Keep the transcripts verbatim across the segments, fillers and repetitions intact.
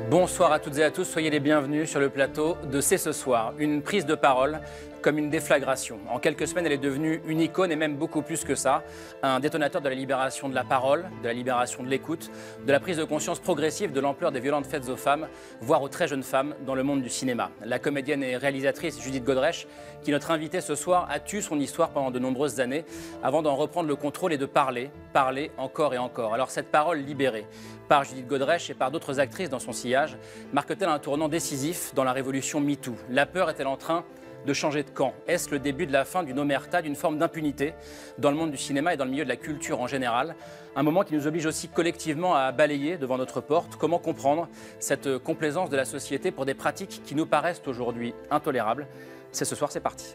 Bonsoir à toutes et à tous, soyez les bienvenus sur le plateau de C'est ce soir. Une prise de parole comme une déflagration. En quelques semaines, elle est devenue une icône et même beaucoup plus que ça. Un détonateur de la libération de la parole, de la libération de l'écoute, de la prise de conscience progressive de l'ampleur des violences faites aux femmes, voire aux très jeunes femmes dans le monde du cinéma. La comédienne et réalisatrice Judith Godrèche, qui est notre invitée ce soir, a tué son histoire pendant de nombreuses années avant d'en reprendre le contrôle et de parler, parler encore et encore. Alors cette parole libérée par Judith Godrèche et par d'autres actrices dans son sillage marque-t-elle un tournant décisif dans la révolution MeToo? La peur est-elle en train de changer de camp? Est-ce le début de la fin d'une omerta, d'une forme d'impunité dans le monde du cinéma et dans le milieu de la culture en général? Un moment qui nous oblige aussi collectivement à balayer devant notre porte. Comment comprendre cette complaisance de la société pour des pratiques qui nous paraissent aujourd'hui intolérables? C'est ce soir, c'est parti.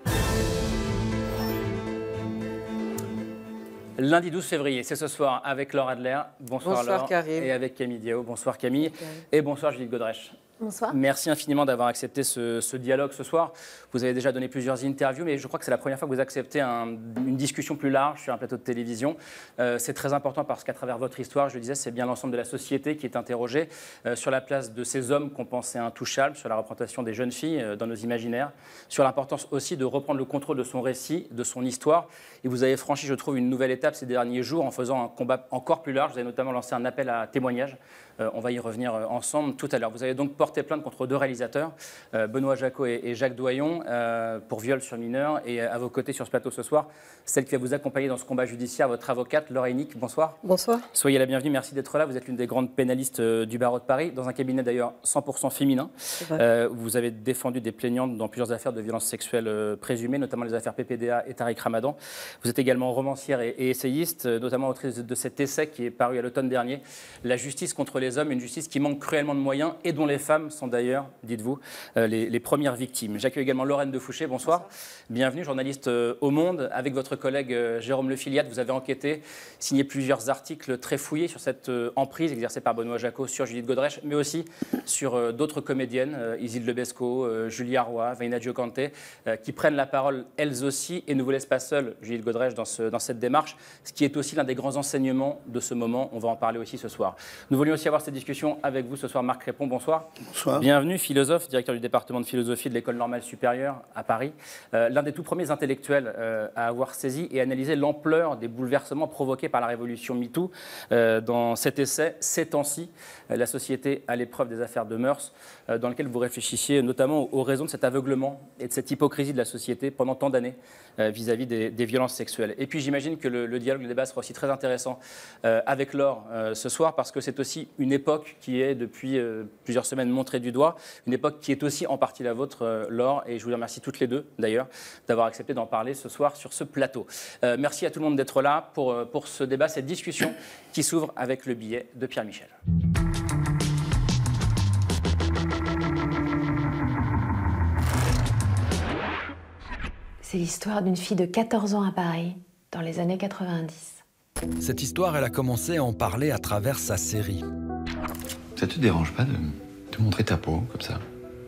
Lundi douze février, c'est ce soir avec Laure Adler. Bonsoir, bonsoir Laure. Karim. Et avec Camille Diao. Bonsoir Camille. Bonsoir. Et bonsoir Judith Godrèche. Bonsoir. Merci infiniment d'avoir accepté ce, ce dialogue ce soir. Vous avez déjà donné plusieurs interviews, mais je crois que c'est la première fois que vous acceptez un, une discussion plus large sur un plateau de télévision. Euh, c'est très important parce qu'à travers votre histoire, je le disais, c'est bien l'ensemble de la société qui est interrogée euh, sur la place de ces hommes qu'on pensait intouchables, sur la représentation des jeunes filles euh, dans nos imaginaires, sur l'importance aussi de reprendre le contrôle de son récit, de son histoire. Et vous avez franchi, je trouve, une nouvelle étape ces derniers jours en faisant un combat encore plus large. Vous avez notamment lancé un appel à témoignage. Euh, on va y revenir euh, ensemble tout à l'heure. Vous avez donc porté plainte contre deux réalisateurs, euh, Benoît Jacquot et, et Jacques Doyon, euh, pour viol sur mineur. Et à vos côtés sur ce plateau ce soir, celle qui va vous accompagner dans ce combat judiciaire, votre avocate, Laure Eynick. Bonsoir. Bonsoir. Soyez la bienvenue, merci d'être là. Vous êtes l'une des grandes pénalistes euh, du barreau de Paris, dans un cabinet d'ailleurs cent pour cent féminin. Euh, vous avez défendu des plaignantes dans plusieurs affaires de violences sexuelles euh, présumées, notamment les affaires P P D A et Tariq Ramadan. Vous êtes également romancière et, et essayiste, euh, notamment autrice de cet essai qui est paru à l'automne dernier, La justice contre les hommes, une justice qui manque cruellement de moyens et dont les femmes sont d'ailleurs, dites-vous, euh, les, les premières victimes. J'accueille également Lorraine de Fouché, bonsoir. bonsoir. Bienvenue, journaliste euh, au Monde. Avec votre collègue euh, Jérôme Lefiliade, vous avez enquêté, signé plusieurs articles très fouillés sur cette euh, emprise exercée par Benoît Jacquot sur Judith Godrèche, mais aussi sur euh, d'autres comédiennes, euh, Isilde Lebesco, euh, Julia Roy, Veina Giocante, euh, qui prennent la parole elles aussi et ne vous laissent pas seule, Judith Godrèche, dans, ce, dans cette démarche, ce qui est aussi l'un des grands enseignements de ce moment. On va en parler aussi ce soir. Nous voulions aussi avoir cette discussion avec vous ce soir, Marc Crépon, bonsoir. Bonsoir. Bienvenue, philosophe, directeur du département de philosophie de l'École normale supérieure à Paris. Euh, l'un des tout premiers intellectuels euh, à avoir saisi et analysé l'ampleur des bouleversements provoqués par la révolution MeToo. Euh, dans cet essai, Ces temps-ci, euh, la société à l'épreuve des affaires de mœurs, euh, dans lequel vous réfléchissiez notamment aux, aux raisons de cet aveuglement et de cette hypocrisie de la société pendant tant d'années euh, vis-à-vis des, des violences sexuelles. Et puis j'imagine que le, le dialogue, le débat sera aussi très intéressant euh, avec Laure euh, ce soir, parce que c'est aussi une époque qui est depuis euh, plusieurs semaines montrée du doigt, une époque qui est aussi en partie la vôtre, euh, Laure, et je vous remercie toutes les deux d'ailleurs d'avoir accepté d'en parler ce soir sur ce plateau. Euh, merci à tout le monde d'être là pour, euh, pour ce débat, cette discussion qui s'ouvre avec le billet de Pierre Michel. C'est l'histoire d'une fille de quatorze ans à Paris, dans les années quatre-vingt-dix. Cette histoire, elle a commencé à en parler à travers sa série. Ça te dérange pas de te montrer ta peau, comme ça?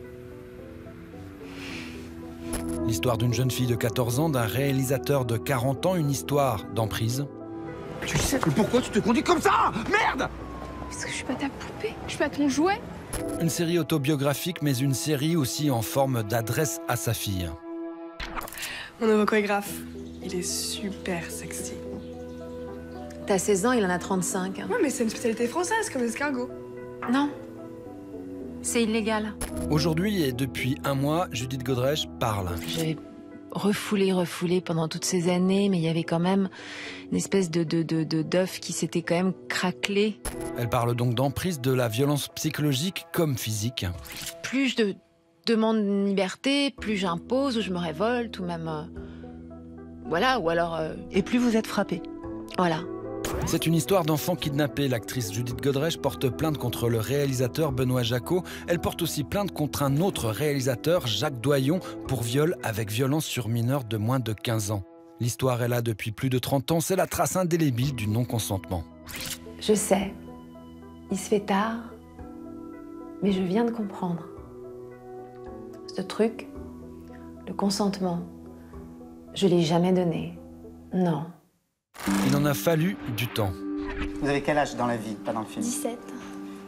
L'histoire d'une jeune fille de quatorze ans, d'un réalisateur de quarante ans, une histoire d'emprise. Tu sais que pourquoi tu te conduis comme ça? Merde! Parce que je suis pas ta poupée, je suis pas ton jouet. Une série autobiographique, mais une série aussi en forme d'adresse à sa fille. Mon nouveau chorégraphe, il est super sexy. T'as seize ans, il en a trente-cinq. Ouais, mais c'est une spécialité française, comme l'escargot. Non, c'est illégal. Aujourd'hui et depuis un mois, Judith Godrèche parle. J'ai refoulé, refoulé pendant toutes ces années, mais il y avait quand même une espèce de, de, de, de d'œuf qui s'était quand même craquelé. Elle parle donc d'emprise, de la violence psychologique comme physique. Plus je de, demande une liberté, plus j'impose, ou je me révolte, ou même... Euh, voilà, ou alors... Euh, Et plus vous êtes frappé. Voilà. C'est une histoire d'enfant kidnappé. L'actrice Judith Godrèche porte plainte contre le réalisateur Benoît Jacquot. Elle porte aussi plainte contre un autre réalisateur, Jacques Doyon, pour viol avec violence sur mineur de moins de quinze ans. L'histoire est là depuis plus de trente ans. C'est la trace indélébile du non-consentement. Je sais, il se fait tard, mais je viens de comprendre. Ce truc, le consentement, je l'ai jamais donné. Non. Il en a fallu du temps. Vous avez quel âge dans la vie, pas dans le film? dix-sept.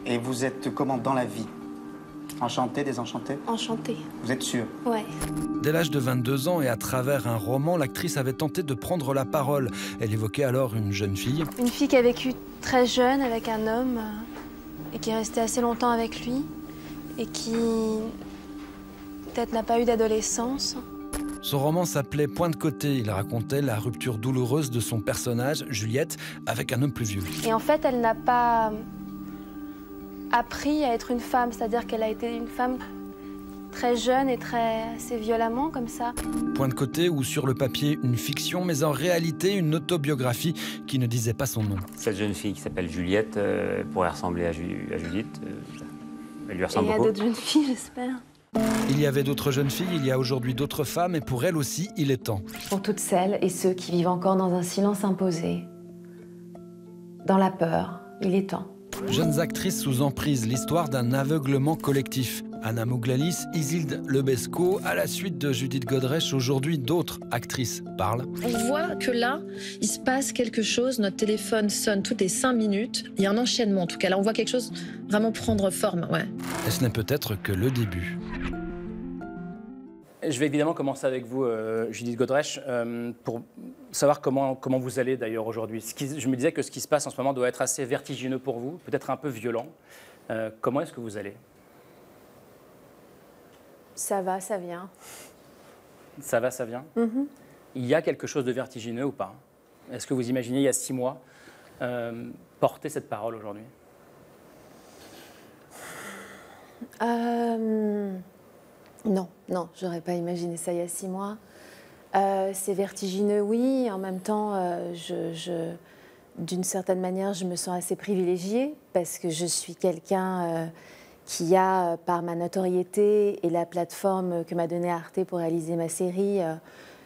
Et vous êtes comment dans la vie? Enchanté, désenchanté? Enchantée. Vous êtes sûr? Ouais. Dès l'âge de vingt-deux ans et à travers un roman, l'actrice avait tenté de prendre la parole. Elle évoquait alors une jeune fille. Une fille qui a vécu très jeune avec un homme euh, et qui est restée assez longtemps avec lui et qui peut-être n'a pas eu d'adolescence. Son roman s'appelait Point de côté. Il racontait la rupture douloureuse de son personnage, Juliette, avec un homme plus vieux. Et en fait, elle n'a pas appris à être une femme, c'est-à-dire qu'elle a été une femme très jeune et très assez violemment comme ça. Point de côté ou sur le papier une fiction, mais en réalité une autobiographie qui ne disait pas son nom. Cette jeune fille qui s'appelle Juliette euh, pourrait ressembler à, Ju à Judith. Euh, elle lui ressemble et il y a beaucoup. d'autres jeunes filles, j'espère. Il y avait d'autres jeunes filles, il y a aujourd'hui d'autres femmes, et pour elle aussi, il est temps. Pour toutes celles et ceux qui vivent encore dans un silence imposé, dans la peur, il est temps. Jeunes actrices sous emprise, l'histoire d'un aveuglement collectif. Anna Mouglalis, Isilde Lebesco, à la suite de Judith Godrèche, aujourd'hui d'autres actrices parlent. On voit que là, il se passe quelque chose, notre téléphone sonne toutes les cinq minutes. Il y a un enchaînement en tout cas, là on voit quelque chose vraiment prendre forme, ouais. Et ce n'est peut-être que le début. Je vais évidemment commencer avec vous, euh, Judith Godrèche, euh, pour savoir comment, comment vous allez d'ailleurs aujourd'hui. Je me disais que ce qui se passe en ce moment doit être assez vertigineux pour vous, peut-être un peu violent. Euh, comment est-ce que vous allez? Ça va, ça vient. Ça va, ça vient. Mm-hmm. Il y a quelque chose de vertigineux ou pas? Est-ce que vous imaginez, il y a six mois, euh, porter cette parole aujourd'hui? euh... Non, non, j'aurais pas imaginé ça il y a six mois. Euh, c'est vertigineux, oui. En même temps, euh, je, je, d'une certaine manière, je me sens assez privilégiée parce que je suis quelqu'un euh, qui a, par ma notoriété et la plateforme que m'a donnée Arte pour réaliser ma série, euh,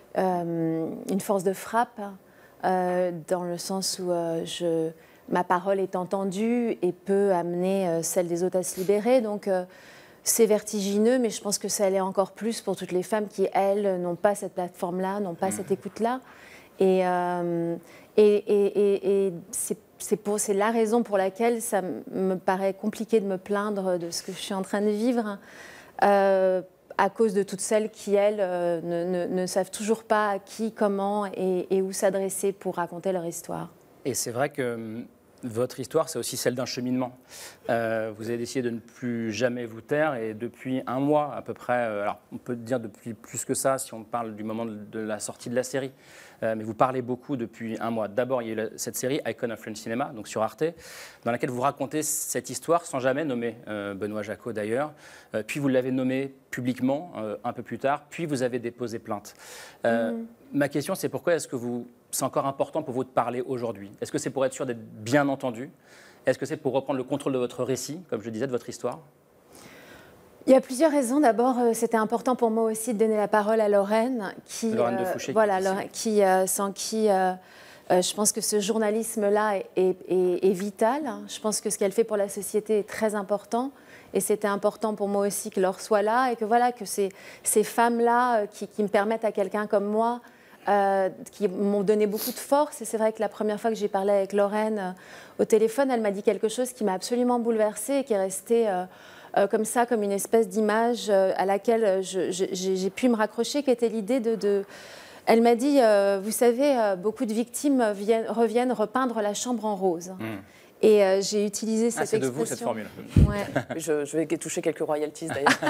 euh, une force de frappe, euh, dans le sens où euh, je, ma parole est entendue et peut amener euh, celle des autres à se libérer. Donc, euh, c'est vertigineux, mais je pense que ça l'est encore plus pour toutes les femmes qui, elles, n'ont pas cette plateforme-là, n'ont pas cette écoute-là. Et, euh, et, et, et, et c'est la raison pour laquelle ça me paraît compliqué de me plaindre de ce que je suis en train de vivre, euh, à cause de toutes celles qui, elles, euh, ne, ne, ne savent toujours pas à qui, comment et, et où s'adresser pour raconter leur histoire. Et c'est vrai que votre histoire, c'est aussi celle d'un cheminement. Euh, vous avez décidé de ne plus jamais vous taire et depuis un mois à peu près, euh, alors on peut dire depuis plus que ça si on parle du moment de, de la sortie de la série, euh, mais vous parlez beaucoup depuis un mois. D'abord, il y a eu cette série Icon of French Cinema, donc sur Arte, dans laquelle vous racontez cette histoire sans jamais nommer euh, Benoît Jacquot d'ailleurs. Euh, puis vous l'avez nommé publiquement euh, un peu plus tard, puis vous avez déposé plainte. Euh, mmh. Ma question, c'est pourquoi est-ce que vous... c'est encore important pour vous de parler aujourd'hui? Est-ce que c'est pour être sûr d'être bien entendu? Est-ce que c'est pour reprendre le contrôle de votre récit, comme je disais, de votre histoire? Il y a plusieurs raisons. D'abord, c'était important pour moi aussi de donner la parole à Lorraine, qui, Lorraine de Fouché, euh, voilà, Lorraine, qui euh, sans qui euh, euh, je pense que ce journalisme-là est, est, est, est vital. Je pense que ce qu'elle fait pour la société est très important. Et c'était important pour moi aussi que Laure soit là et que, voilà, que ces, ces femmes-là qui, qui me permettent à quelqu'un comme moi, Euh, qui m'ont donné beaucoup de force. Et c'est vrai que la première fois que j'ai parlé avec Lorraine euh, au téléphone, elle m'a dit quelque chose qui m'a absolument bouleversée et qui est resté euh, euh, comme ça, comme une espèce d'image euh, à laquelle j'ai pu me raccrocher, qui était l'idée de, de... Elle m'a dit, euh, vous savez, euh, beaucoup de victimes viennent, reviennent repeindre la chambre en rose. Mmh. Et euh, j'ai utilisé cette ah, c'est expression. de vous cette formule. Ouais. je, je vais toucher quelques royalties d'ailleurs.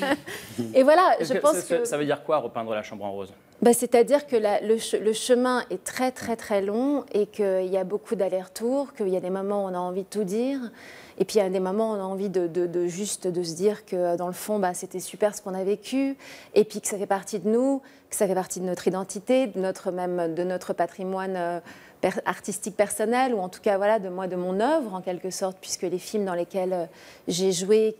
Et voilà, je que pense que... Ça veut dire quoi, repeindre la chambre en rose? Bah, c'est-à-dire que la, le, le chemin est très très très long et qu'il y a beaucoup d'allers-retours, qu'il y a des moments où on a envie de tout dire, et puis il y a des moments où on a envie de, de, de juste de se dire que dans le fond, bah, c'était super ce qu'on a vécu, et puis que ça fait partie de nous, que ça fait partie de notre identité, de notre, même, de notre patrimoine euh, per, artistique personnel, ou en tout cas voilà, de moi, de mon œuvre en quelque sorte, puisque les films dans lesquels euh, j'ai joué,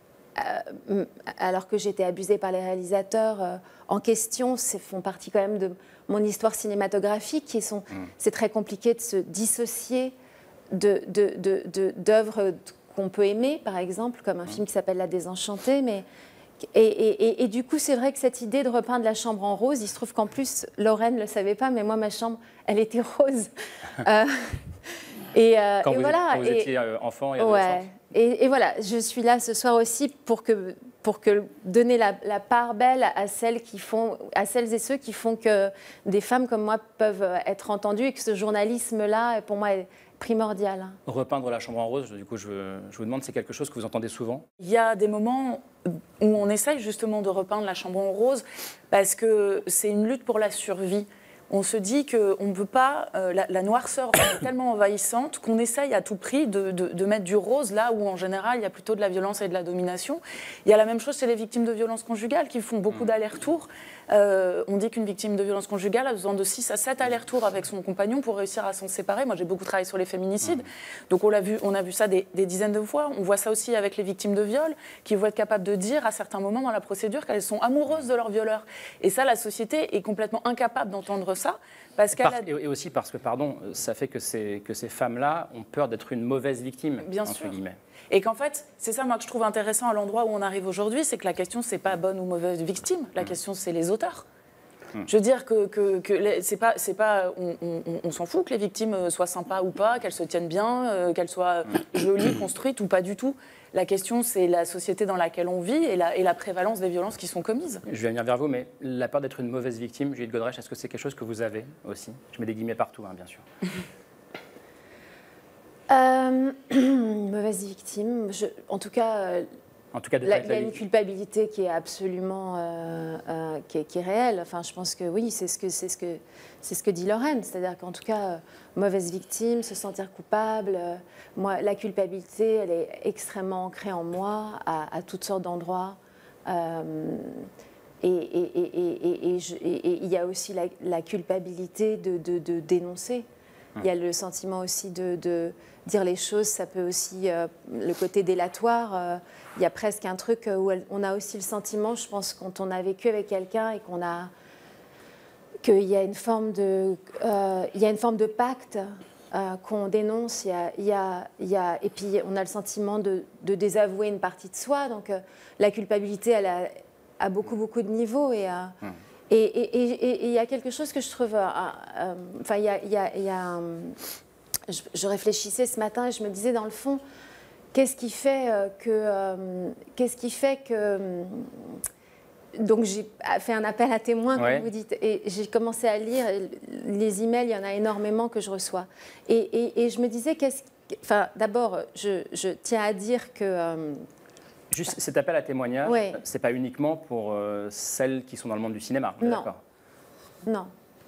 Euh, alors que j'étais abusée par les réalisateurs euh, en question, font partie quand même de mon histoire cinématographique. Qui sont, mmh. C'est très compliqué de se dissocier d'œuvres de, de, de, de, qu'on peut aimer, par exemple, comme un mmh. film qui s'appelle La Désenchantée. Mais, et, et, et, et du coup, c'est vrai que cette idée de repeindre la chambre en rose, il se trouve qu'en plus, Lorraine ne le savait pas, mais moi, ma chambre, elle était rose. euh, Et, euh, quand, et vous, voilà, quand vous et, étiez enfant et adolescente? Ouais, Et, et voilà, je suis là ce soir aussi pour que, pour que donner la, la part belle à celles qui font, à celles et ceux qui font que des femmes comme moi peuvent être entendues et que ce journalisme-là, pour moi, est primordial. Repeindre la chambre en rose, du coup, je, je vous demande, c'est quelque chose que vous entendez souvent? Il y a des moments où on essaye justement de repeindre la chambre en rose parce que c'est une lutte pour la survie. On se dit qu'on ne peut pas, euh, la, la noirceur est tellement envahissante qu'on essaye à tout prix de, de, de mettre du rose là où en général il y a plutôt de la violence et de la domination. Il y a la même chose chez les victimes de violences conjugales qui font beaucoup d'allers-retours. Euh, on dit qu'une victime de violence conjugale a besoin de six à sept allers-retours avec son compagnon pour réussir à s'en séparer. Moi j'ai beaucoup travaillé sur les féminicides, donc on a vu, on a vu ça des, des dizaines de fois. On voit ça aussi avec les victimes de viol qui vont être capables de dire à certains moments dans la procédure qu'elles sont amoureuses de leur violeur. Et ça, la société est complètement incapable d'entendre ça. Parce qu'elle Par, a... Et aussi parce que, pardon, ça fait que ces, que ces femmes-là ont peur d'être une mauvaise victime, Bien entre sûr. guillemets. Et qu'en fait, c'est ça moi que je trouve intéressant à l'endroit où on arrive aujourd'hui, c'est que la question, c'est pas bonne ou mauvaise victime, la mmh. question, c'est les auteurs. Mmh. Je veux dire que, que, que c'est pas, c'est pas, on, on, on s'en fout que les victimes soient sympas ou pas, qu'elles se tiennent bien, euh, qu'elles soient mmh. jolies, construites ou pas du tout. La question, c'est la société dans laquelle on vit et la, et la prévalence des violences qui sont commises. Je vais venir vers vous, mais la peur d'être une mauvaise victime, Juliette Godrèche, est-ce que c'est quelque chose que vous avez aussi? Je mets des guillemets partout, hein, bien sûr. euh, mauvaise victime, je, en tout cas... Euh, En tout cas, de la, il y a une culpabilité qui est absolument euh, euh, qui, est, qui est réelle. Enfin, je pense que oui, c'est ce que c'est ce que c'est ce que dit Lorraine, c'est-à-dire qu'en tout cas, euh, mauvaise victime, se sentir coupable. Euh, moi, la culpabilité, elle est extrêmement ancrée en moi à, à toutes sortes d'endroits. Euh, et, et, et, et, et, je, et, et il y a aussi la, la culpabilité de, de, de dénoncer. Il y a le sentiment aussi de, de dire les choses, ça peut aussi, euh, le côté délatoire, euh, il y a presque un truc où elle, on a aussi le sentiment, je pense, quand on a vécu avec quelqu'un et qu'on a, qu'il y a une forme de, euh, il y a une forme de pacte euh, qu'on dénonce, il y a, il y a, il y a, et puis on a le sentiment de, de désavouer une partie de soi, donc euh, la culpabilité, elle a, a beaucoup, beaucoup de niveaux et... Euh, mmh. Et il et, et, et, et y a quelque chose que je trouve... Euh, euh, enfin, il y a... Y a, y a euh, je, je réfléchissais ce matin et je me disais, dans le fond, qu'est-ce qui fait euh, que... Euh, qu'est-ce qui fait que... Euh, donc, j'ai fait un appel à témoins, comme ouais. vous dites, et j'ai commencé à lire les emails, il y en a énormément que je reçois. Et, et, et je me disais, qu'est-ce... Enfin, d'abord, je, je tiens à dire que... Euh, Juste cet appel à témoignage, oui. c'est pas uniquement pour euh, celles qui sont dans le monde du cinéma. Non. Non.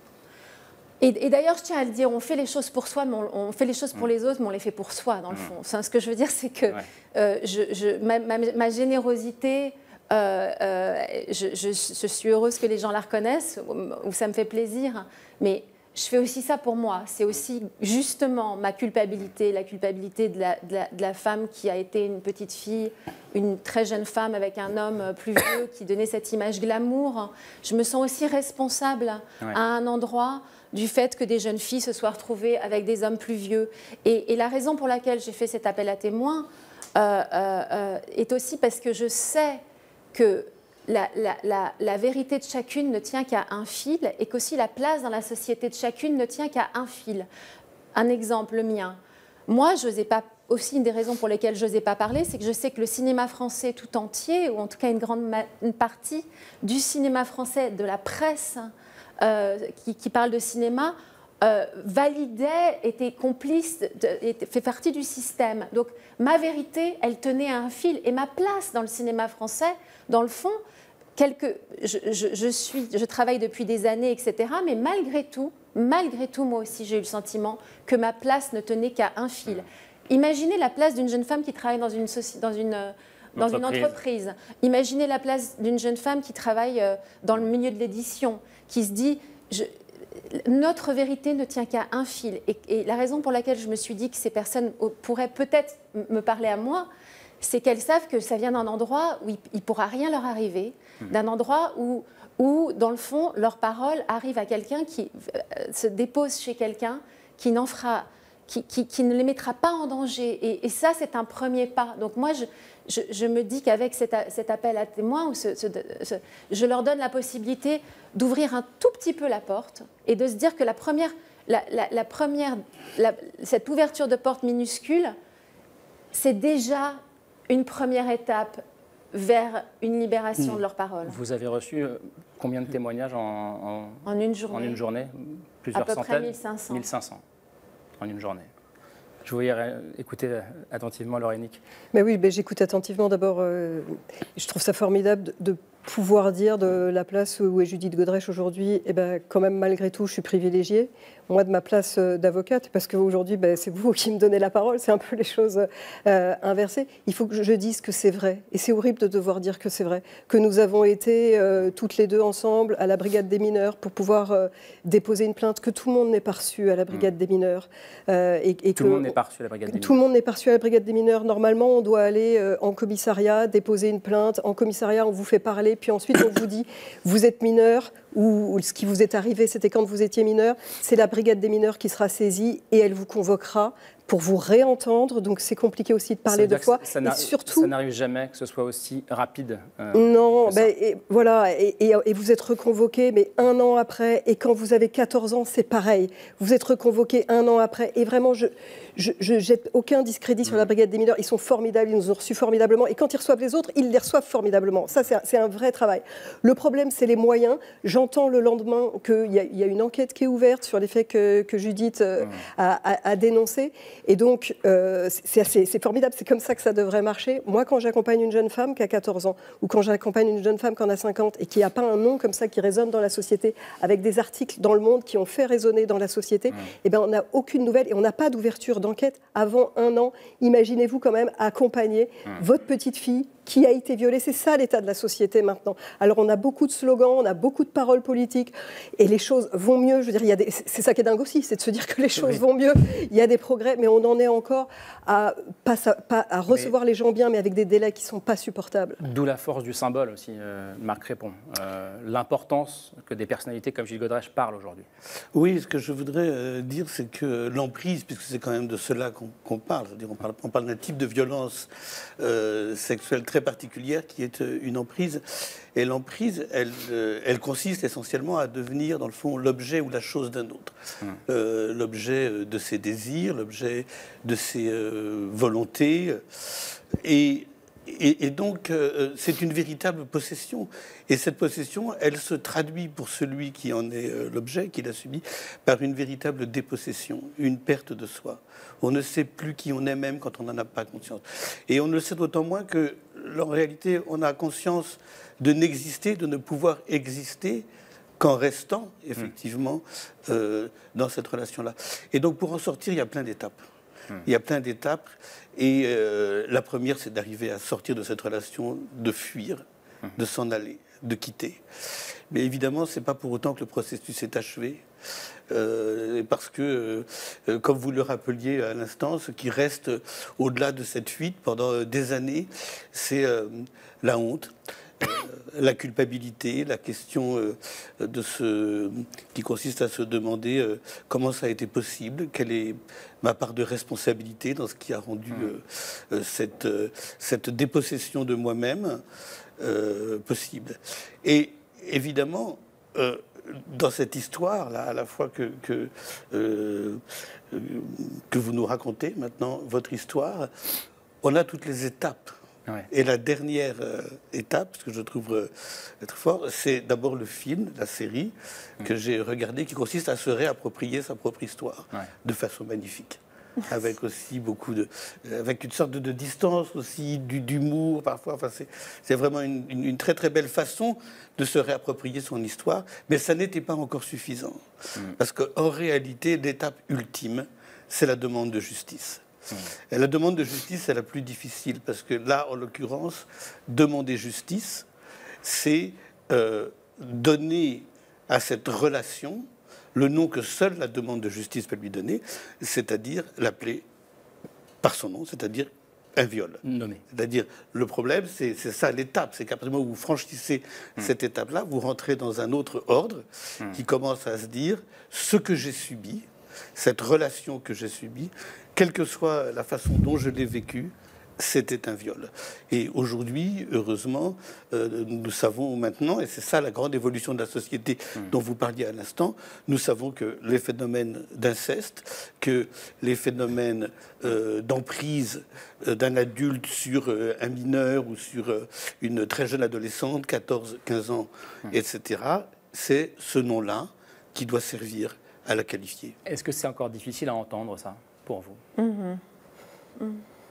Et, et d'ailleurs, je tiens à le dire, on fait les choses pour soi, mais on, on fait les choses pour mmh. les autres, mais on les fait pour soi, dans le mmh. fond. Enfin, ce que je veux dire, c'est que ouais. euh, je, je, ma, ma, ma générosité, euh, euh, je, je, je suis heureuse que les gens la reconnaissent, ou ça me fait plaisir, mais je fais aussi ça pour moi. C'est aussi justement ma culpabilité, la culpabilité de la, de, la, de la femme qui a été une petite fille, une très jeune femme avec un homme plus vieux qui donnait cette image glamour. Je me sens aussi responsable ouais. à un endroit du fait que des jeunes filles se soient retrouvées avec des hommes plus vieux. Et, et la raison pour laquelle j'ai fait cet appel à témoins euh, euh, euh, est aussi parce que je sais que La, la, la, la vérité de chacune ne tient qu'à un fil et qu'aussi la place dans la société de chacune ne tient qu'à un fil. Un exemple, le mien. Moi, je n'osais pas, aussi une des raisons pour lesquelles je n'osais pas parler, c'est que je sais que le cinéma français tout entier, ou en tout cas une grande une partie du cinéma français, de la presse euh, qui, qui parle de cinéma, euh, validait, était complice, de, était, fait partie du système. Donc ma vérité, elle tenait à un fil. Et ma place dans le cinéma français, dans le fond, Quelque, je, je, je, suis, je travaille depuis des années, et cetera. Mais malgré tout, malgré tout, moi aussi, j'ai eu le sentiment que ma place ne tenait qu'à un fil. Imaginez la place d'une jeune femme qui travaille dans une, dans une, dans une entreprise. Imaginez la place d'une jeune femme qui travaille dans le milieu de l'édition, qui se dit... Je, notre vérité ne tient qu'à un fil. Et, et la raison pour laquelle je me suis dit que ces personnes pourraient peut-être me parler à moi, c'est qu'elles savent que ça vient d'un endroit où il ne pourra rien leur arriver, mmh. d'un endroit où, où, dans le fond, leur parole arrive à quelqu'un qui euh, se dépose chez quelqu'un qui n'en fera, qui, qui, qui ne les mettra pas en danger. Et, et ça, c'est un premier pas. Donc moi, je, je, je me dis qu'avec cet, cet appel à témoins, où ce, ce, ce, je leur donne la possibilité d'ouvrir un tout petit peu la porte et de se dire que la première, la, la, la première, la, cette ouverture de porte minuscule, c'est déjà une première étape vers une libération mmh. de leurs paroles. Vous avez reçu combien de témoignages en, en, en une journée En une journée Plusieurs à peu centaines près mille cinq cents. mille cinq cents en une journée. Je voulais écouter attentivement Laurenique. Mais oui, mais j'écoute attentivement. D'abord, euh, je trouve ça formidable de, de pouvoir dire de la place où est Judith Godrèche aujourd'hui, eh ben, quand même, malgré tout, je suis privilégiée. Moi, de ma place d'avocate, parce qu'aujourd'hui, ben, c'est vous qui me donnez la parole, c'est un peu les choses euh, inversées. Il faut que je dise que c'est vrai. Et c'est horrible de devoir dire que c'est vrai. Que nous avons été euh, toutes les deux ensemble à la brigade des mineurs pour pouvoir euh, déposer une plainte, que tout le monde n'est pas reçu à la brigade mmh. des mineurs. Euh, et, et tout que, le monde n'est pas reçu à la brigade des mineurs. Tout le monde n'est pas reçu à la brigade des mineurs. Normalement, on doit aller euh, en commissariat, déposer une plainte. En commissariat, on vous fait parler, puis ensuite, on vous dit, vous êtes mineur, ou ce qui vous est arrivé, c'était quand vous étiez mineur, c'est la brigade des mineurs qui sera saisie et elle vous convoquera pour vous réentendre. Donc c'est compliqué aussi de parler deux fois. Ça, ça, surtout, ça n'arrive jamais que ce soit aussi rapide. Euh, non, ben, et, voilà, et, et, et vous êtes reconvoqué, mais un an après, et quand vous avez quatorze ans, c'est pareil. Vous êtes reconvoqué un an après, et vraiment, je ne jette aucun discrédit mmh. sur la brigade des mineurs. Ils sont formidables, ils nous ont reçus formidablement, et quand ils reçoivent les autres, ils les reçoivent formidablement. Ça, c'est un, un vrai travail. Le problème, c'est les moyens. J'entends le lendemain qu'il y, y a une enquête qui est ouverte sur les faits que, que Judith euh, mmh. a, a, a dénoncés. Et donc, euh, c'est formidable, c'est comme ça que ça devrait marcher. Moi, quand j'accompagne une jeune femme qui a quatorze ans, ou quand j'accompagne une jeune femme qui en a cinquante, et qui n'a pas un nom comme ça qui résonne dans la société, avec des articles dans Le Monde qui ont fait résonner dans la société, mmh. eh ben, on n'a aucune nouvelle, et on n'a pas d'ouverture d'enquête avant un an. Imaginez-vous quand même accompagner mmh. votre petite fille qui a été violée. C'est ça l'état de la société maintenant. Alors on a beaucoup de slogans, on a beaucoup de paroles politiques, et les choses vont mieux. Je veux dire, c'est ça qui est dingue aussi, c'est de se dire que les choses oui. vont mieux. Il y a des progrès, mais on en est encore à, pas, pas, à recevoir mais, les gens bien, mais avec des délais qui ne sont pas supportables. D'où la force du symbole aussi, euh, Marc Crépon. Euh, L'importance que des personnalités comme Gilles Godrèche parlent aujourd'hui. Oui, ce que je voudrais euh, dire, c'est que l'emprise, puisque c'est quand même de cela qu'on qu'on parle, c'est-à-dire on parle, on parle d'un type de violence euh, sexuelle très particulière qui est euh, une emprise. Et l'emprise, elle, euh, elle consiste essentiellement à devenir, dans le fond, l'objet ou la chose d'un autre. Mmh. Euh, l'objet de ses désirs, l'objet de ses euh, volontés. Et, et, et donc, euh, c'est une véritable possession. Et cette possession, elle se traduit pour celui qui en est euh, l'objet, qui l'a subi, par une véritable dépossession, une perte de soi. On ne sait plus qui on est même quand on n'en a pas conscience. Et on ne le sait d'autant moins que, en réalité, on a conscience de n'exister, de ne pouvoir exister qu'en restant, effectivement, euh, dans cette relation-là. Et donc, pour en sortir, il y a plein d'étapes. Il y a plein d'étapes. Et euh, la première, c'est d'arriver à sortir de cette relation, de fuir, de s'en aller, de quitter. Mais évidemment, ce n'est pas pour autant que le processus est achevé. Euh, parce que, euh, comme vous le rappeliez à l'instant, ce qui reste au-delà de cette fuite pendant des années, c'est euh, la honte, euh, la culpabilité, la question euh, de ce, qui consiste à se demander euh, comment ça a été possible, quelle est ma part de responsabilité dans ce qui a rendu euh, cette, euh, cette dépossession de moi-même euh, possible. Et évidemment, euh, dans cette histoire-là, à la fois que, que, euh, que vous nous racontez maintenant, votre histoire, on a toutes les étapes. Ouais. Et la dernière euh, étape, ce que je trouve euh, très fort, c'est d'abord le film, la série, mmh. que j'ai regardé, qui consiste à se réapproprier sa propre histoire, ouais. de façon magnifique. Avec aussi beaucoup de... avec une sorte de, de distance aussi, d'humour parfois. Enfin, c'est vraiment une, une, une très très belle façon de se réapproprier son histoire. Mais ça n'était pas encore suffisant. Mmh. Parce qu'en réalité, l'étape ultime, c'est la demande de justice. Mmh. Et la demande de justice, c'est la plus difficile. Parce que là, en l'occurrence, demander justice, c'est euh, donner à cette relation le nom que seule la demande de justice peut lui donner, c'est-à-dire l'appeler par son nom, c'est-à-dire un viol. Nommé. C'est-à-dire, le problème, c'est ça l'étape, c'est qu'à partir du moment où vous franchissez mmh. cette étape-là, vous rentrez dans un autre ordre mmh. qui commence à se dire, ce que j'ai subi, cette relation que j'ai subie, quelle que soit la façon dont je l'ai vécue, c'était un viol. Et aujourd'hui, heureusement, euh, nous savons maintenant, et c'est ça la grande évolution de la société mmh. dont vous parliez à l'instant, nous savons que les phénomènes d'inceste, que les phénomènes euh, d'emprise euh, d'un adulte sur euh, un mineur ou sur euh, une très jeune adolescente, quatorze, quinze ans, mmh. et cetera, c'est ce nom-là qui doit servir à la qualifier. Est-ce que c'est encore difficile à entendre, ça, pour vous? mmh. Mmh.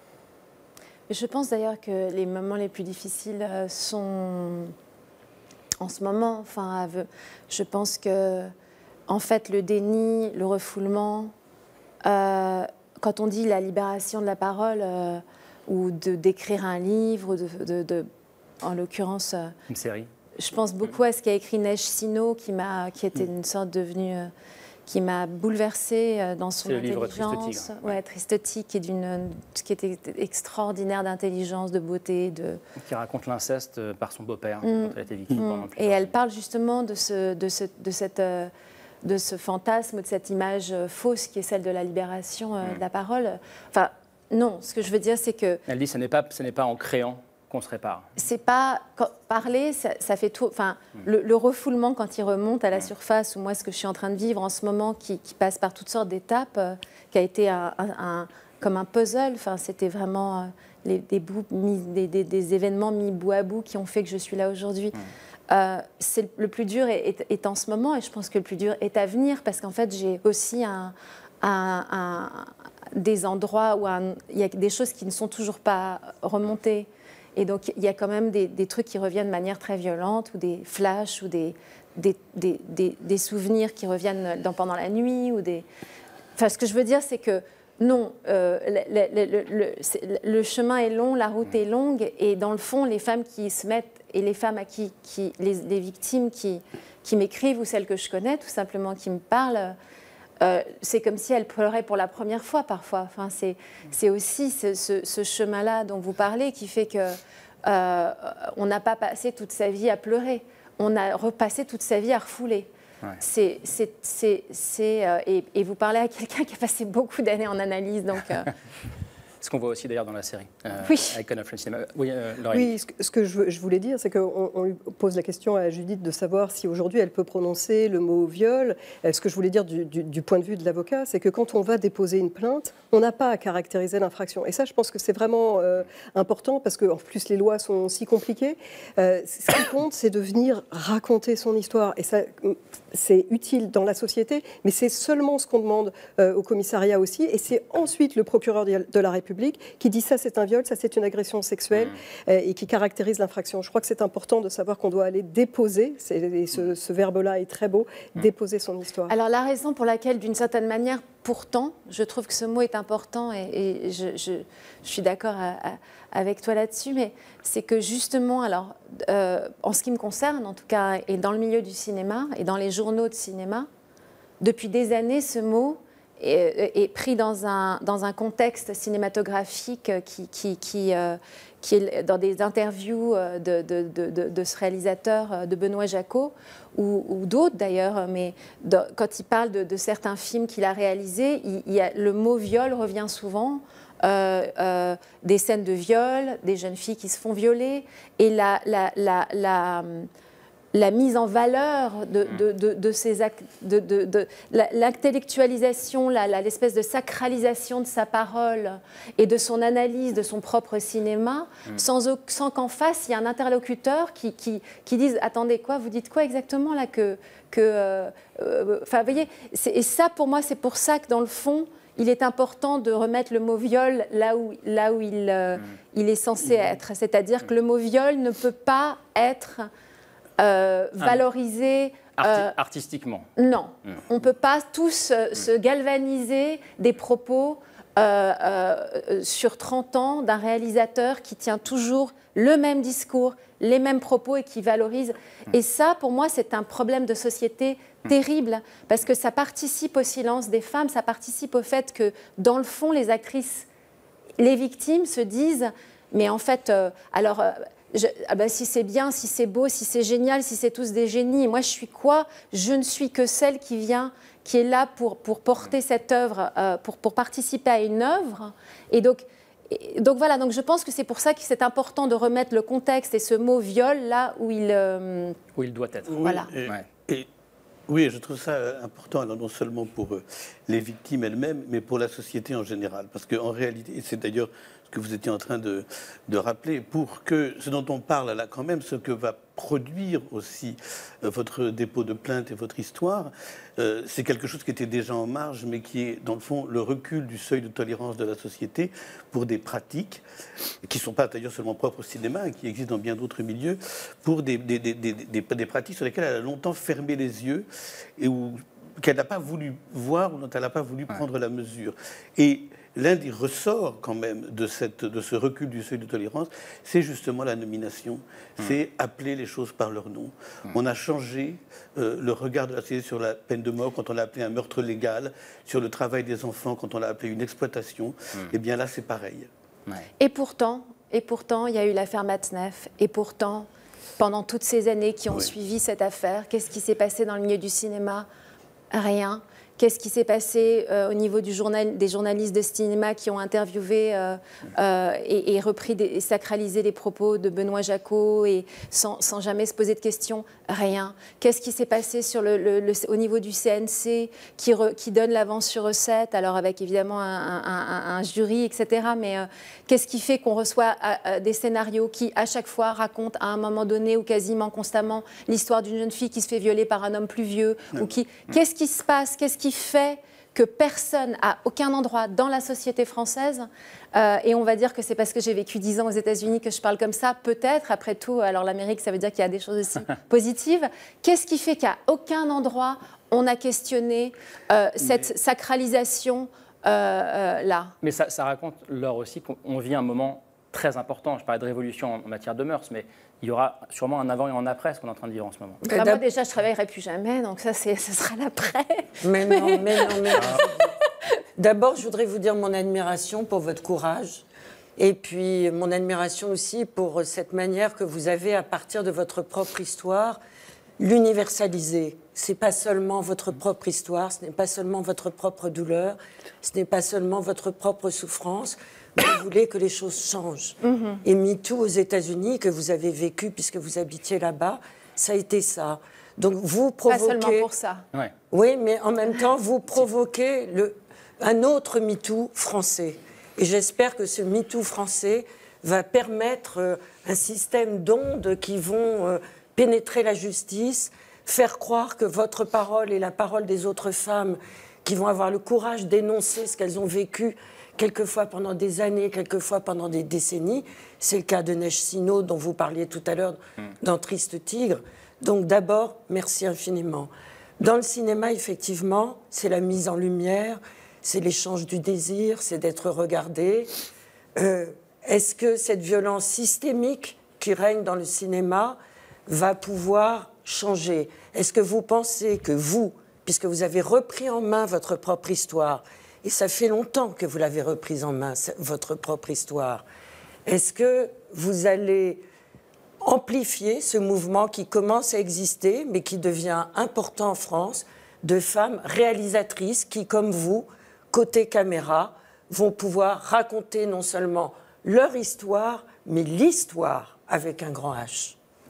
Je pense d'ailleurs que les moments les plus difficiles sont en ce moment. Enfin, je pense que, en fait, le déni, le refoulement, euh, quand on dit la libération de la parole, euh, ou de d'écrire un livre, de, de, de, en l'occurrence, euh, une série. Je pense beaucoup à ce qu'a écrit Neige Sino, qui m'a, qui était une sorte devenue. Euh, qui m'a bouleversée dans son intelligence. C'est le livre Triste Tigre. Ouais, Triste Tigre, qui, est d'une, qui était extraordinaire d'intelligence, de beauté. De... Qui raconte l'inceste par son beau-père, mmh. quand elle était victime. Mmh. Pendant Et elle parle justement de ce, de, ce, de, cette, de ce fantasme, de cette image fausse qui est celle de la libération mmh. de la parole. Enfin, non, ce que je veux dire, c'est que... Elle dit que ce n'est pas, ce n'est pas en créant qu'on se répare. C'est pas quand, parler, ça, ça fait tout. Enfin, mm. le, le refoulement quand il remonte à la mm. surface, ou moi ce que je suis en train de vivre en ce moment, qui, qui passe par toutes sortes d'étapes, euh, qui a été un, un, un, comme un puzzle. Enfin, c'était vraiment euh, les, des, bouts, mis, des, des, des événements mis bout à bout qui ont fait que je suis là aujourd'hui. Mm. Euh, c'est le plus dur est, est, est en ce moment, et je pense que le plus dur est à venir, parce qu'en fait j'ai aussi un, un, un, des endroits où un, il y a des choses qui ne sont toujours pas remontées. Et donc, il y a quand même des, des trucs qui reviennent de manière très violente, ou des flashs, ou des, des, des, des, des souvenirs qui reviennent dans, pendant la nuit. Ou des... Enfin, ce que je veux dire, c'est que non, euh, le, le, le, le chemin est long, la route est longue, et dans le fond, les femmes qui se mettent, et les femmes à qui, qui les, les victimes qui, qui m'écrivent, ou celles que je connais, tout simplement, qui me parlent, Euh, c'est comme si elle pleurait pour la première fois parfois. Enfin, c'est, c'est aussi ce, ce, ce chemin-là dont vous parlez qui fait que euh, on n'a pas passé toute sa vie à pleurer. On a repassé toute sa vie à refouler. Ouais. C'est, c'est, c'est, c'est, euh, et, et vous parlez à quelqu'un qui a passé beaucoup d'années en analyse, donc... Euh, ce qu'on voit aussi d'ailleurs dans la série. Euh, oui. Icon of French Cinema. Oui, euh, oui, ce que, ce que je, je voulais dire, c'est qu'on on lui pose la question à Judith de savoir si aujourd'hui elle peut prononcer le mot viol. Ce que je voulais dire du, du, du point de vue de l'avocat, c'est que quand on va déposer une plainte, on n'a pas à caractériser l'infraction. Et ça, je pense que c'est vraiment euh, important, parce qu'en plus les lois sont si compliquées. Euh, ce qui compte, c'est de venir raconter son histoire. Et ça, c'est utile dans la société, mais c'est seulement ce qu'on demande euh, au commissariat aussi. Et c'est ensuite le procureur de la République qui dit ça c'est un viol, ça c'est une agression sexuelle, mmh. euh, et qui caractérise l'infraction. Je crois que c'est important de savoir qu'on doit aller déposer, et ce, ce verbe-là est très beau, mmh. déposer son histoire. Alors la raison pour laquelle, d'une certaine manière, pourtant, je trouve que ce mot est important, et, et je, je, je suis d'accord à, à, avec toi là-dessus, mais c'est que justement, alors, euh, en ce qui me concerne en tout cas, et dans le milieu du cinéma, et dans les journaux de cinéma, depuis des années, ce mot est, est pris dans un, dans un contexte cinématographique qui, qui, qui, euh, qui est dans des interviews de, de, de, de, de ce réalisateur, de Benoît Jacot, ou, ou d'autres d'ailleurs, mais de, quand il parle de, de certains films qu'il a réalisés, il, il y a, le mot viol revient souvent. Euh, euh, des scènes de viol, des jeunes filles qui se font violer, et la, la, la, la, la mise en valeur de, de, de, de ces actes, de, de, de, l'intellectualisation, la, la, l'espèce de sacralisation de sa parole et de son analyse de son propre cinéma, mmh. sans, sans qu'en face il y ait un interlocuteur qui, qui, qui dise « Attendez, quoi, vous dites quoi exactement là que... que euh, euh, » Enfin, vous voyez, et ça pour moi, c'est pour ça que dans le fond, il est important de remettre le mot viol là où, là où il, euh, mmh. il est censé mmh. être. C'est-à-dire mmh. que le mot viol ne peut pas être euh, valorisé... Arti euh, artistiquement. Non. Mmh. On ne peut pas tous euh, mmh. se galvaniser des propos euh, euh, sur trente ans d'un réalisateur qui tient toujours le même discours, les mêmes propos et qui valorise. Mmh. Et ça, pour moi, c'est un problème de société terrible, parce que ça participe au silence des femmes, ça participe au fait que, dans le fond, les actrices, les victimes se disent « mais en fait, euh, alors, euh, je, ah ben, si c'est bien, si c'est beau, si c'est génial, si c'est tous des génies, moi je suis quoi? Je ne suis que celle qui vient, qui est là pour, pour porter cette œuvre, euh, pour, pour participer à une œuvre. » Et donc, et donc voilà, donc je pense que c'est pour ça que c'est important de remettre le contexte et ce mot viol là où il... Euh, où il doit être. Oui, voilà. Et, ouais. et, oui, je trouve ça important, alors non seulement pour euh, les victimes elles-mêmes, mais pour la société en général. Parce qu'en réalité, et c'est d'ailleurs ce que vous étiez en train de, de rappeler, pour que ce dont on parle là quand même, ce que va produire aussi euh, votre dépôt de plainte et votre histoire, euh, c'est quelque chose qui était déjà en marge, mais qui est dans le fond le recul du seuil de tolérance de la société pour des pratiques qui ne sont pas d'ailleurs seulement propres au cinéma, qui existent dans bien d'autres milieux, pour des, des, des, des, des, des pratiques sur lesquelles elle a longtemps fermé les yeux et où, qu'elle n'a pas voulu voir ou dont elle n'a pas voulu prendre ouais. la mesure. Et l'un des ressorts quand même de, cette, de ce recul du seuil de tolérance, c'est justement la nomination. Mmh. C'est appeler les choses par leur nom. Mmh. On a changé euh, le regard de la société sur la peine de mort quand on l'a appelé un meurtre légal, sur le travail des enfants quand on l'a appelé une exploitation. Mmh. Et bien là, c'est pareil. Ouais. Et pourtant, et pourtant, il y a eu l'affaire Matzneff. Et pourtant, pendant toutes ces années qui ont oui. suivi cette affaire, qu'est-ce qui s'est passé dans le milieu du cinéma? Rien. Qu'est-ce qui s'est passé euh, au niveau du journal, des journalistes de cinéma qui ont interviewé euh, euh, et, et repris des, et sacralisé les propos de Benoît Jacot et sans, sans jamais se poser de questions? Rien. Qu'est-ce qui s'est passé sur le, le, le, au niveau du C N C qui, re, qui donne l'avance sur recette, alors avec évidemment un, un, un, un jury, et cetera. Mais euh, qu'est-ce qui fait qu'on reçoit euh, des scénarios qui, à chaque fois, racontent à un moment donné ou quasiment constamment l'histoire d'une jeune fille qui se fait violer par un homme plus vieux ouais. ou qui... Qu'est-ce qui se passe? Qu'est-ce qui fait que personne, à aucun endroit dans la société française, euh, et on va dire que c'est parce que j'ai vécu dix ans aux États-Unis que je parle comme ça, peut-être, après tout, alors l'Amérique, ça veut dire qu'il y a des choses aussi positives. Qu'est-ce qui fait qu'à aucun endroit, on a questionné euh, cette Mais... sacralisation euh, euh, là? Mais ça, ça raconte, Laure, aussi qu'on vit un moment très important. Je parlais de révolution en matière de mœurs, mais il y aura sûrement un avant et un après ce qu'on est en train de vivre en ce moment. Bah, moi, déjà, je ne travaillerai plus jamais, donc ça, ce sera l'après. Mais non, mais non, mais non. D'abord, je voudrais vous dire mon admiration pour votre courage et puis mon admiration aussi pour cette manière que vous avez, à partir de votre propre histoire, l'universaliser. Ce n'est pas seulement votre propre histoire, ce n'est pas seulement votre propre douleur, ce n'est pas seulement votre propre souffrance. Vous voulez que les choses changent. Mm-hmm. Et MeToo aux États-Unis, que vous avez vécu puisque vous habitiez là-bas, ça a été ça. Donc vous provoquez... Pas seulement pour ça. Ouais. Oui, mais en même temps, vous provoquez le... un autre MeToo français. Et j'espère que ce MeToo français va permettre euh, un système d'ondes qui vont euh, pénétrer la justice, faire croire que votre parole est la parole des autres femmes qui vont avoir le courage d'énoncer ce qu'elles ont vécu quelquefois pendant des années, quelquefois pendant des décennies. C'est le cas de Neige Sino, dont vous parliez tout à l'heure, mmh. dans Triste Tigre. Donc d'abord, merci infiniment. Dans le cinéma, effectivement, c'est la mise en lumière, c'est l'échange du désir, c'est d'être regardé. Euh, est-ce que cette violence systémique qui règne dans le cinéma va pouvoir changer? Est-ce que vous pensez que vous, puisque vous avez repris en main votre propre histoire, et ça fait longtemps que vous l'avez reprise en main, votre propre histoire, est-ce que vous allez amplifier ce mouvement qui commence à exister, mais qui devient important en France, de femmes réalisatrices qui, comme vous, côté caméra, vont pouvoir raconter non seulement leur histoire, mais l'histoire avec un grand H?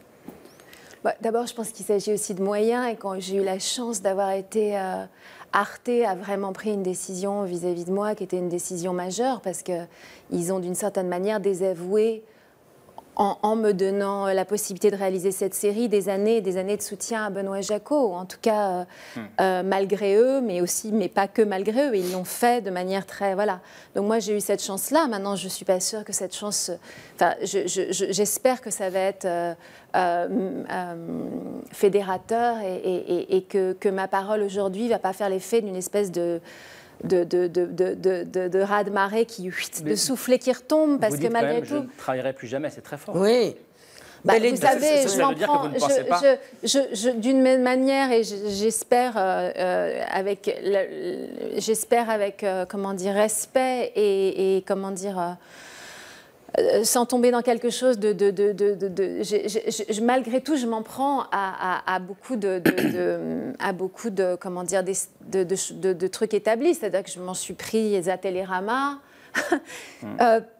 Bah, d'abord, je pense qu'il s'agit aussi de moyens, et quand j'ai eu la chance d'avoir été... Euh, Arte a vraiment pris une décision vis-à-vis de moi qui était une décision majeure parce qu'ils ont d'une certaine manière désavoué, en, en me donnant la possibilité de réaliser cette série, des années et des années de soutien à Benoît Jacot. En tout cas, euh, mmh. euh, malgré eux, mais aussi, mais pas que malgré eux, ils l'ont fait de manière très... Voilà. Donc moi, j'ai eu cette chance-là. Maintenant, je ne suis pas sûre que cette chance... Enfin, je, je, je, j'espère que ça va être... Euh, Euh, euh, fédérateur et, et, et que, que ma parole aujourd'hui ne va pas faire l'effet d'une espèce de, de, de, de, de, de, de raz-de-marée, qui, de soufflet qui retombe, parce que malgré tout... Je ne travaillerai plus jamais, c'est très fort. Oui. Bah, vous savez, je m'en prends, je, je, je, je, d'une même manière, et j'espère euh, euh, avec, j'espère avec euh, comment dire, respect et, et comment dire... Euh, sans tomber dans quelque chose de... de, de, de, de, de je, je, je, malgré tout, je m'en prends à, à, à beaucoup de, de, de, à beaucoup de, comment dire, de, de, de, de trucs établis. C'est-à-dire que je m'en suis pris à Télérama, euh,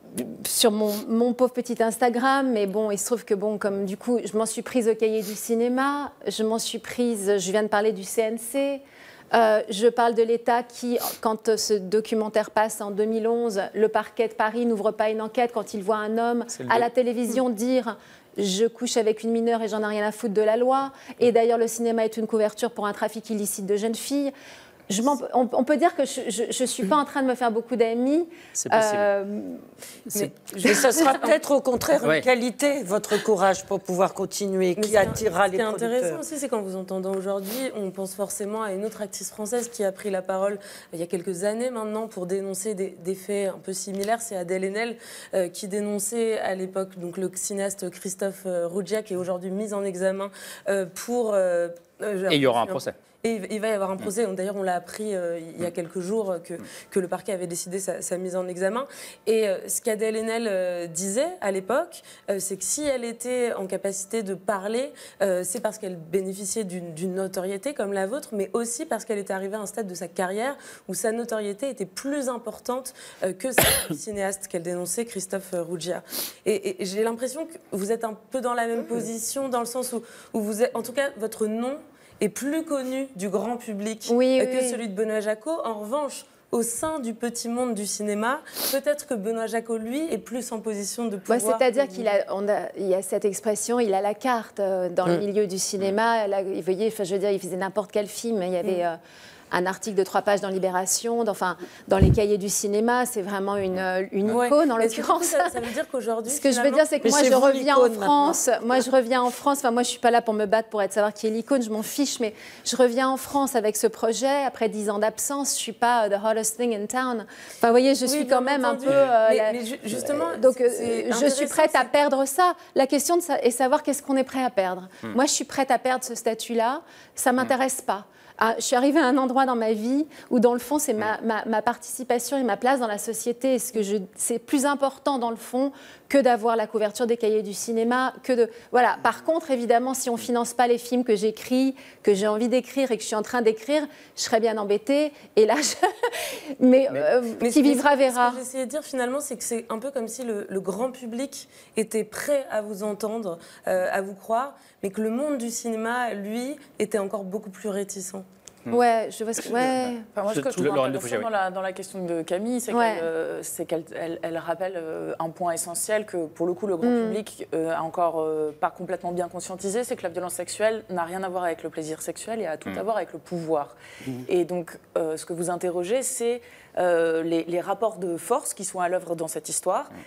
sur mon, mon pauvre petit Instagram, mais bon, il se trouve que bon, comme du coup, je m'en suis prise au cahier du cinéma, je m'en suis prise, je viens de parler du C N C, euh, je parle de l'État qui, quand ce documentaire passe en deux mille onze, le parquet de Paris n'ouvre pas une enquête quand il voit un homme à la télévision dire « je couche avec une mineure et j'en ai rien à foutre de la loi », et d'ailleurs le cinéma est une couverture pour un trafic illicite de jeunes filles. Je on, on peut dire que je ne suis pas en train de me faire beaucoup d'amis. C'est possible. Euh, mais, mais ça sera peut-être au contraire une ouais. qualité, votre courage pour pouvoir continuer, mais qui attirera les producteurs. Ce qui est intéressant aussi, c'est qu'en vous entendant aujourd'hui, on pense forcément à une autre actrice française qui a pris la parole il y a quelques années maintenant pour dénoncer des, des faits un peu similaires. C'est Adèle Haenel euh, qui dénonçait à l'époque donc le cinéaste Christophe Rougia, qui est aujourd'hui mis en examen euh, pour... Euh, Et il y aura un procès. Et il va y avoir un procès. D'ailleurs, on l'a appris euh, il y a quelques jours que, que le parquet avait décidé sa, sa mise en examen. Et euh, ce qu'Adèle Haenel euh, disait à l'époque, euh, c'est que si elle était en capacité de parler, euh, c'est parce qu'elle bénéficiait d'une notoriété comme la vôtre, mais aussi parce qu'elle était arrivée à un stade de sa carrière où sa notoriété était plus importante euh, que celle du cinéaste qu'elle dénonçait, Christophe Rougia. Et, et, et j'ai l'impression que vous êtes un peu dans la même position, dans le sens où, où vous êtes, en tout cas, votre nom est plus connu du grand public oui, que oui. celui de Benoît Jacquot. En revanche, au sein du petit monde du cinéma, peut-être que Benoît Jacquot, lui, est plus en position de pouvoir... Ouais, c'est-à-dire qu'il a, on a, il y a cette expression, il a la carte euh, dans mmh. le milieu du cinéma. Là, vous voyez, enfin, je veux dire, il faisait n'importe quel film. Il y avait... Mmh. Euh, un article de trois pages dans Libération, dans, enfin, dans les cahiers du cinéma, c'est vraiment une, une ouais. icône en l'occurrence. Ça, ça veut dire qu'aujourd'hui... Ce que je veux dire, c'est que moi, je reviens en France. Moi, je reviens en France. Enfin, moi, je ne suis pas là pour me battre pour être savoir qui est l'icône, je m'en fiche, mais je reviens en France avec ce projet. Après dix ans d'absence, je ne suis pas uh, the hottest thing in town. Enfin, vous voyez, je oui, suis quand même entendu. un peu... Euh, mais, la... mais justement, donc, euh, je suis prête à perdre ça. La question de sa... est savoir qu'est-ce qu'on est prêt à perdre. Hmm. Moi, je suis prête à perdre ce statut-là. Ça ne m'intéresse hmm. pas. Ah, je suis arrivée à un endroit dans ma vie où, dans le fond, c'est ma, ma, ma participation et ma place dans la société. Et ce que je, c'est plus important, dans le fond, que d'avoir la couverture des cahiers du cinéma. Que de, voilà. Par contre, évidemment, si on ne finance pas les films que j'écris, que j'ai envie d'écrire et que je suis en train d'écrire, je serais bien embêtée. Et là, je... mais, mais, euh, mais qui vivra verra. Ce que j'essayais de dire, finalement, c'est que c'est un peu comme si le, le grand public était prêt à vous entendre, euh, à vous croire, mais que le monde du cinéma, lui, était encore beaucoup plus réticent. Ouais, je vois ce que... Ouais. Enfin, moi, ce que je trouve intéressant dans la, dans la question de Camille, c'est ouais. qu'elle euh, qu'elle elle, elle rappelle euh, un point essentiel que, pour le coup, le grand mm. public euh, a encore euh, pas complètement bien conscientisé, c'est que la violence sexuelle n'a rien à voir avec le plaisir sexuel et a tout mm. à voir avec le pouvoir. Mm. Et donc, euh, ce que vous interrogez, c'est euh, les, les rapports de force qui sont à l'œuvre dans cette histoire. Mm.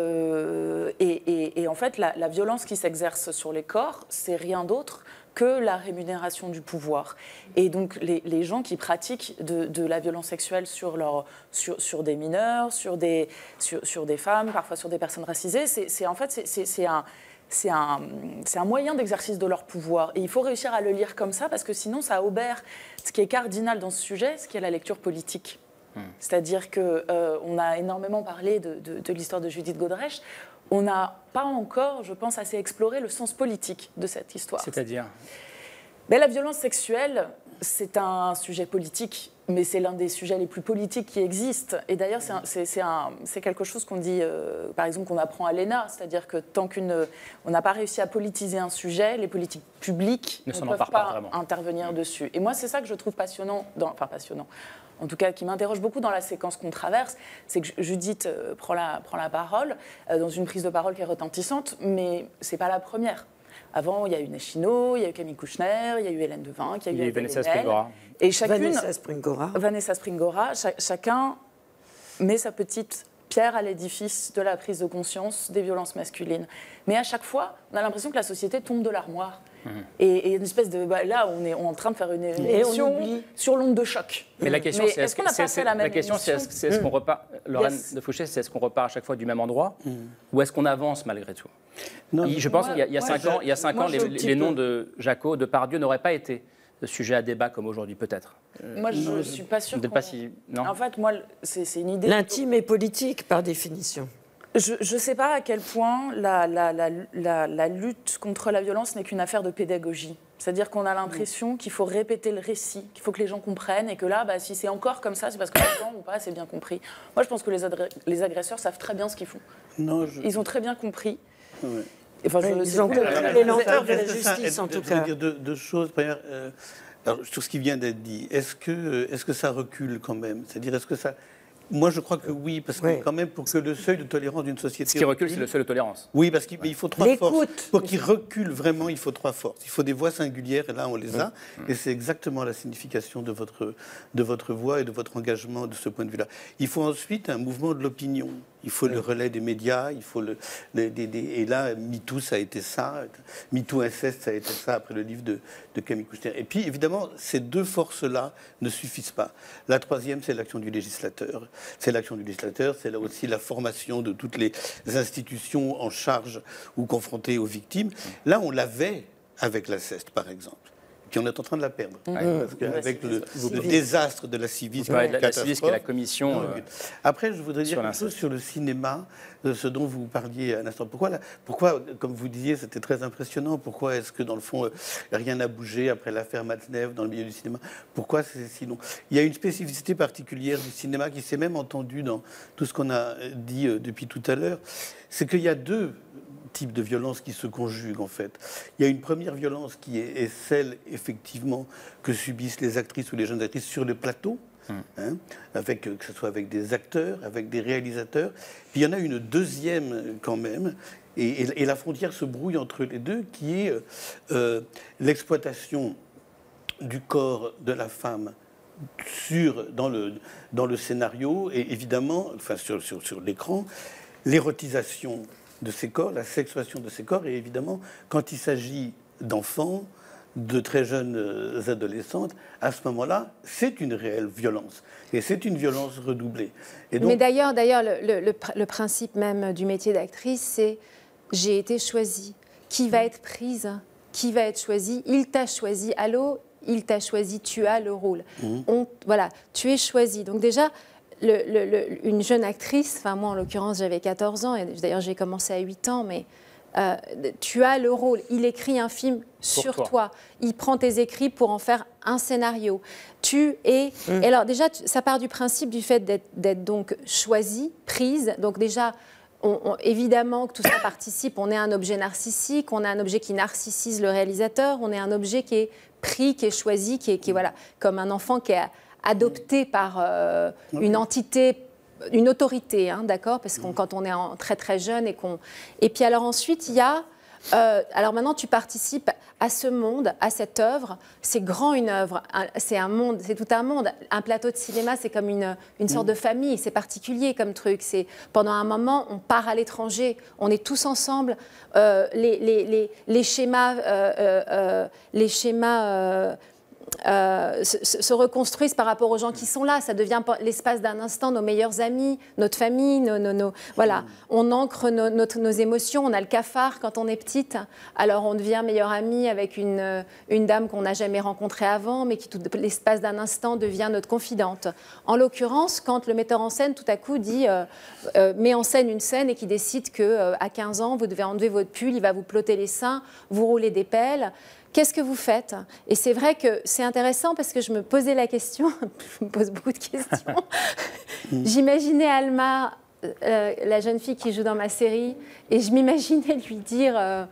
Euh, et, et, et en fait, la, la violence qui s'exerce sur les corps, c'est rien d'autre que la rémunération du pouvoir. Et donc, les, les gens qui pratiquent de, de la violence sexuelle sur, leur, sur, sur des mineurs, sur des, sur, sur des femmes, parfois sur des personnes racisées, c'est en fait, c'est un... C'est un, un moyen d'exercice de leur pouvoir. Et il faut réussir à le lire comme ça, parce que sinon, ça obère ce qui est cardinal dans ce sujet, ce qui est la lecture politique. Mmh. C'est-à-dire qu'on euh, a énormément parlé de, de, de l'histoire de Judith Godrèche. On n'a pas encore, je pense, assez exploré le sens politique de cette histoire. C'est-à-dire ? Mais la violence sexuelle, c'est un sujet politique, mais c'est l'un des sujets les plus politiques qui existent. Et d'ailleurs, c'est quelque chose qu'on dit, euh, par exemple, qu'on apprend à l'E N A, c'est-à-dire que tant qu'on n'a pas réussi à politiser un sujet, les politiques publiques ne, ne peuvent pas, pas intervenir mmh. dessus. Et moi, c'est ça que je trouve passionnant, dans, enfin passionnant, en tout cas qui m'interroge beaucoup dans la séquence qu'on traverse, c'est que Judith euh, prend, la, prend la parole euh, dans une prise de parole qui est retentissante, mais c'est pas la première. Avant, il y a eu Nechino, il y a eu Camille Kouchner, il y a eu Hélène Devin, il y a eu, il y a eu Vanessa Springora. Et chacune, Vanessa Springora. Vanessa Springora, cha chacun met sa petite pierre à l'édifice de la prise de conscience des violences masculines. Mais à chaque fois, on a l'impression que la société tombe de l'armoire. Mmh. Et, et une espèce de... Bah, là, on est, on est en train de faire une, une émission sur l'onde de choc. Mais la question, c'est est-ce qu'on n'a pas fait la même émission ? La question, c'est est-ce qu'on repart... Lorraine yes. de Fouché, c'est est-ce qu'on repart à chaque fois du même endroit mmh. ou est-ce qu'on avance malgré tout ? Non, Je pense qu'il y a, il y a cinq ans, il y a cinq ans les, les noms de Jacquot, de Pardieu n'auraient pas été sujet à débat comme aujourd'hui, peut-être. Moi, je ne suis pas sûre. Pas si... non. En fait, moi, c'est une idée... L'intime est politique, par définition. Je ne sais pas à quel point la, la, la, la, la lutte contre la violence n'est qu'une affaire de pédagogie. C'est-à-dire qu'on a l'impression qu'il faut répéter le récit, qu'il faut que les gens comprennent et que là, bah, si c'est encore comme ça, c'est parce que les gens n'ont pas assez bien compris. Moi, je pense que les, les agresseurs savent très bien ce qu'ils font. Non, je... Ils ont très bien compris. Ouais. Enfin, je, ils ont les lenteurs de la justice, en tout cas. Je veux dire deux, deux choses. Première, euh, alors, sur ce qui vient d'être dit, est-ce que, est-ce que ça recule quand même? C'est-à-dire, est-ce que ça... Moi, je crois que oui, parce que oui. quand même, pour que le seuil de tolérance d'une société... Ce qui recule, c'est le seuil de tolérance. Oui, parce qu'il il faut trois forces. Pour qu'il recule vraiment, il faut trois forces. Il faut des voix singulières, et là, on les a. Mmh. Et c'est exactement la signification de votre, de votre voix et de votre engagement de ce point de vue-là. Il faut ensuite un mouvement de l'opinion. Il faut le relais des médias, il faut le... Les, des, des, et là, MeToo, ça a été ça. MeToo inceste, ça a été ça, après le livre de, de Camille Kouchner. Et puis, évidemment, ces deux forces-là ne suffisent pas. La troisième, c'est l'action du législateur. C'est l'action du législateur, c'est là aussi la formation de toutes les institutions en charge ou confrontées aux victimes. Là, on l'avait avec l'inceste, par exemple. Puis on est en train de la perdre. Mmh. Parce qu'avec le, le désastre de la civisme, ouais, la, la civisme qui est la commission. Euh, Après, je voudrais dire quelque chose sur le cinéma, de ce dont vous parliez à l'instant. Pourquoi, là, pourquoi, comme vous disiez, c'était très impressionnant. Pourquoi est-ce que, dans le fond, euh, rien n'a bougé après l'affaire Matzneff dans le milieu du cinéma? Pourquoi c'est si long? Il y a une spécificité particulière du cinéma qui s'est même entendue dans tout ce qu'on a dit euh, depuis tout à l'heure. C'est qu'il y a deux types de violences qui se conjuguent, en fait. Il y a une première violence qui est, est celle, effectivement, que subissent les actrices ou les jeunes actrices sur le plateau, mmh. hein, avec, que ce soit avec des acteurs, avec des réalisateurs. Puis il y en a une deuxième, quand même, et, et, et la frontière se brouille entre les deux, qui est euh, l'exploitation du corps de la femme sur, dans, le, dans le scénario, et évidemment, enfin, sur, sur, sur l'écran, l'érotisation de ces corps, la sexuation de ces corps, et évidemment, quand il s'agit d'enfants, de très jeunes adolescentes, à ce moment-là, c'est une réelle violence. Et c'est une violence redoublée. Et donc... Mais d'ailleurs, d'ailleurs le, le, le principe même du métier d'actrice, c'est « j'ai été choisie ». Qui va être prise? Qui va être choisie? Il t'a choisi. Allô? Il t'a choisi. Tu as le rôle. Mmh. On, voilà, tu es choisie. Donc déjà... Le, le, le, une jeune actrice, enfin moi en l'occurrence j'avais quatorze ans, et d'ailleurs j'ai commencé à huit ans, mais euh, tu as le rôle, il écrit un film sur toi. toi, il prend tes écrits pour en faire un scénario. Tu es... Mmh. Et alors déjà, ça part du principe du fait d'être donc choisie, prise, donc déjà... On, on, évidemment que tout ça participe, on est un objet narcissique, on est un objet qui narcissise le réalisateur, on est un objet qui est pris, qui est choisi, qui est, qui est voilà, comme un enfant qui est adopté par euh, une entité, une autorité, hein, d'accord? Parce que quand on est en, très très jeune et qu'on... Et puis alors ensuite, il y a... Euh, alors maintenant, tu participes à ce monde, à cette œuvre. C'est grand une œuvre, c'est un monde, c'est tout un monde. Un plateau de cinéma, c'est comme une, une sorte de famille, c'est particulier comme truc. C'est pendant un moment, on part à l'étranger, on est tous ensemble. Euh, les, les, les, les schémas, euh, euh, les schémas. Euh, Euh, se, se reconstruisent par rapport aux gens qui sont là. Ça devient l'espace d'un instant nos meilleurs amis, notre famille, nos, nos, nos, voilà. On ancre nos, nos, nos émotions. On a le cafard quand on est petite. Alors on devient meilleur ami avec une, une dame qu'on n'a jamais rencontrée avant, mais qui, tout l'espace d'un instant, devient notre confidente. En l'occurrence, quand le metteur en scène, tout à coup, dit, euh, euh, met en scène une scène et qui décide qu'à euh, quinze ans, vous devez enlever votre pull, il va vous plotter les seins, vous rouler des pelles. Qu'est-ce que vous faites? Et c'est vrai que c'est intéressant parce que je me posais la question, je me pose beaucoup de questions. J'imaginais Alma, euh, la jeune fille qui joue dans ma série, et je m'imaginais lui dire, euh,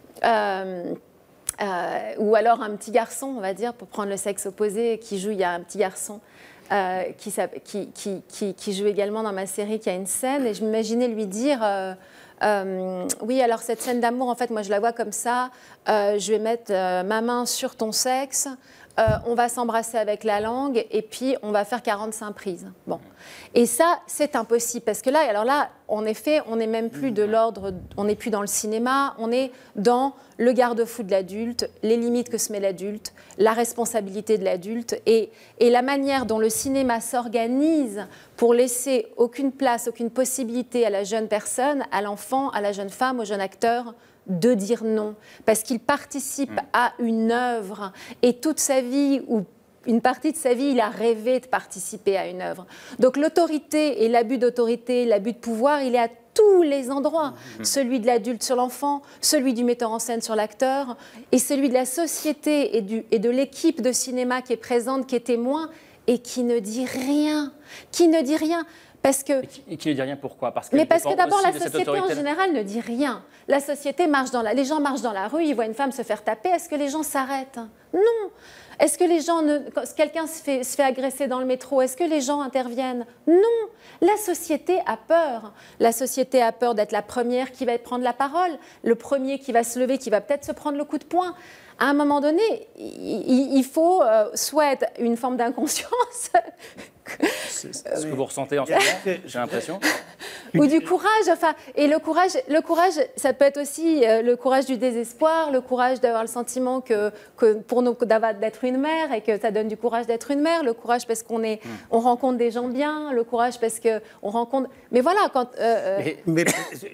euh, euh, ou alors un petit garçon, on va dire, pour prendre le sexe opposé, qui joue, il y a un petit garçon euh, qui, qui, qui, qui, qui joue également dans ma série, qui a une scène, et je m'imaginais lui dire... Euh, Euh, oui, alors cette scène d'amour, en fait, moi je la vois comme ça. Euh, je vais mettre euh, ma main sur ton sexe, euh, on va s'embrasser avec la langue et puis on va faire quarante-cinq prises. Bon. Et ça, c'est impossible parce que là, alors là, en effet, on n'est même plus de l'ordre, on n'est plus dans le cinéma, on est dans le garde-fou de l'adulte, les limites que se met l'adulte, la responsabilité de l'adulte et, et la manière dont le cinéma s'organise pour laisser aucune place, aucune possibilité à la jeune personne, à l'enfant, à la jeune femme, au jeune acteur, de dire non, parce qu'il participe mmh. à une œuvre et toute sa vie, ou une partie de sa vie, il a rêvé de participer à une œuvre. Donc l'autorité et l'abus d'autorité, l'abus de pouvoir, il est à tous les endroits. Mmh. Celui de l'adulte sur l'enfant, celui du metteur en scène sur l'acteur, et celui de la société et, du, et de l'équipe de cinéma qui est présente, qui est témoin, et qui ne dit rien. Qui ne dit rien. Parce que, et qui, et qui ne dit rien pourquoi parce que Mais parce que d'abord, la société en général ne dit rien. La société marche dans la... Les gens marchent dans la rue, ils voient une femme se faire taper. Est-ce que les gens s'arrêtent? Non. Est-ce que les gens ne... Quand quelqu'un se fait, se fait agresser dans le métro, est-ce que les gens interviennent? Non. La société a peur. La société a peur d'être la première qui va prendre la parole, le premier qui va se lever, qui va peut-être se prendre le coup de poing. À un moment donné, il faut euh, soit être une forme d'inconscience. C'est ce que vous ressentez en ce moment, j'ai l'impression. Ou du courage. Enfin, et le courage, le courage, ça peut être aussi euh, le courage du désespoir, le courage d'avoir le sentiment que, que pour nous d'être une mère et que ça donne du courage d'être une mère, le courage parce qu'on est, mmh. on rencontre des gens bien, le courage parce que on rencontre. Mais voilà, quand. Euh, mais, mais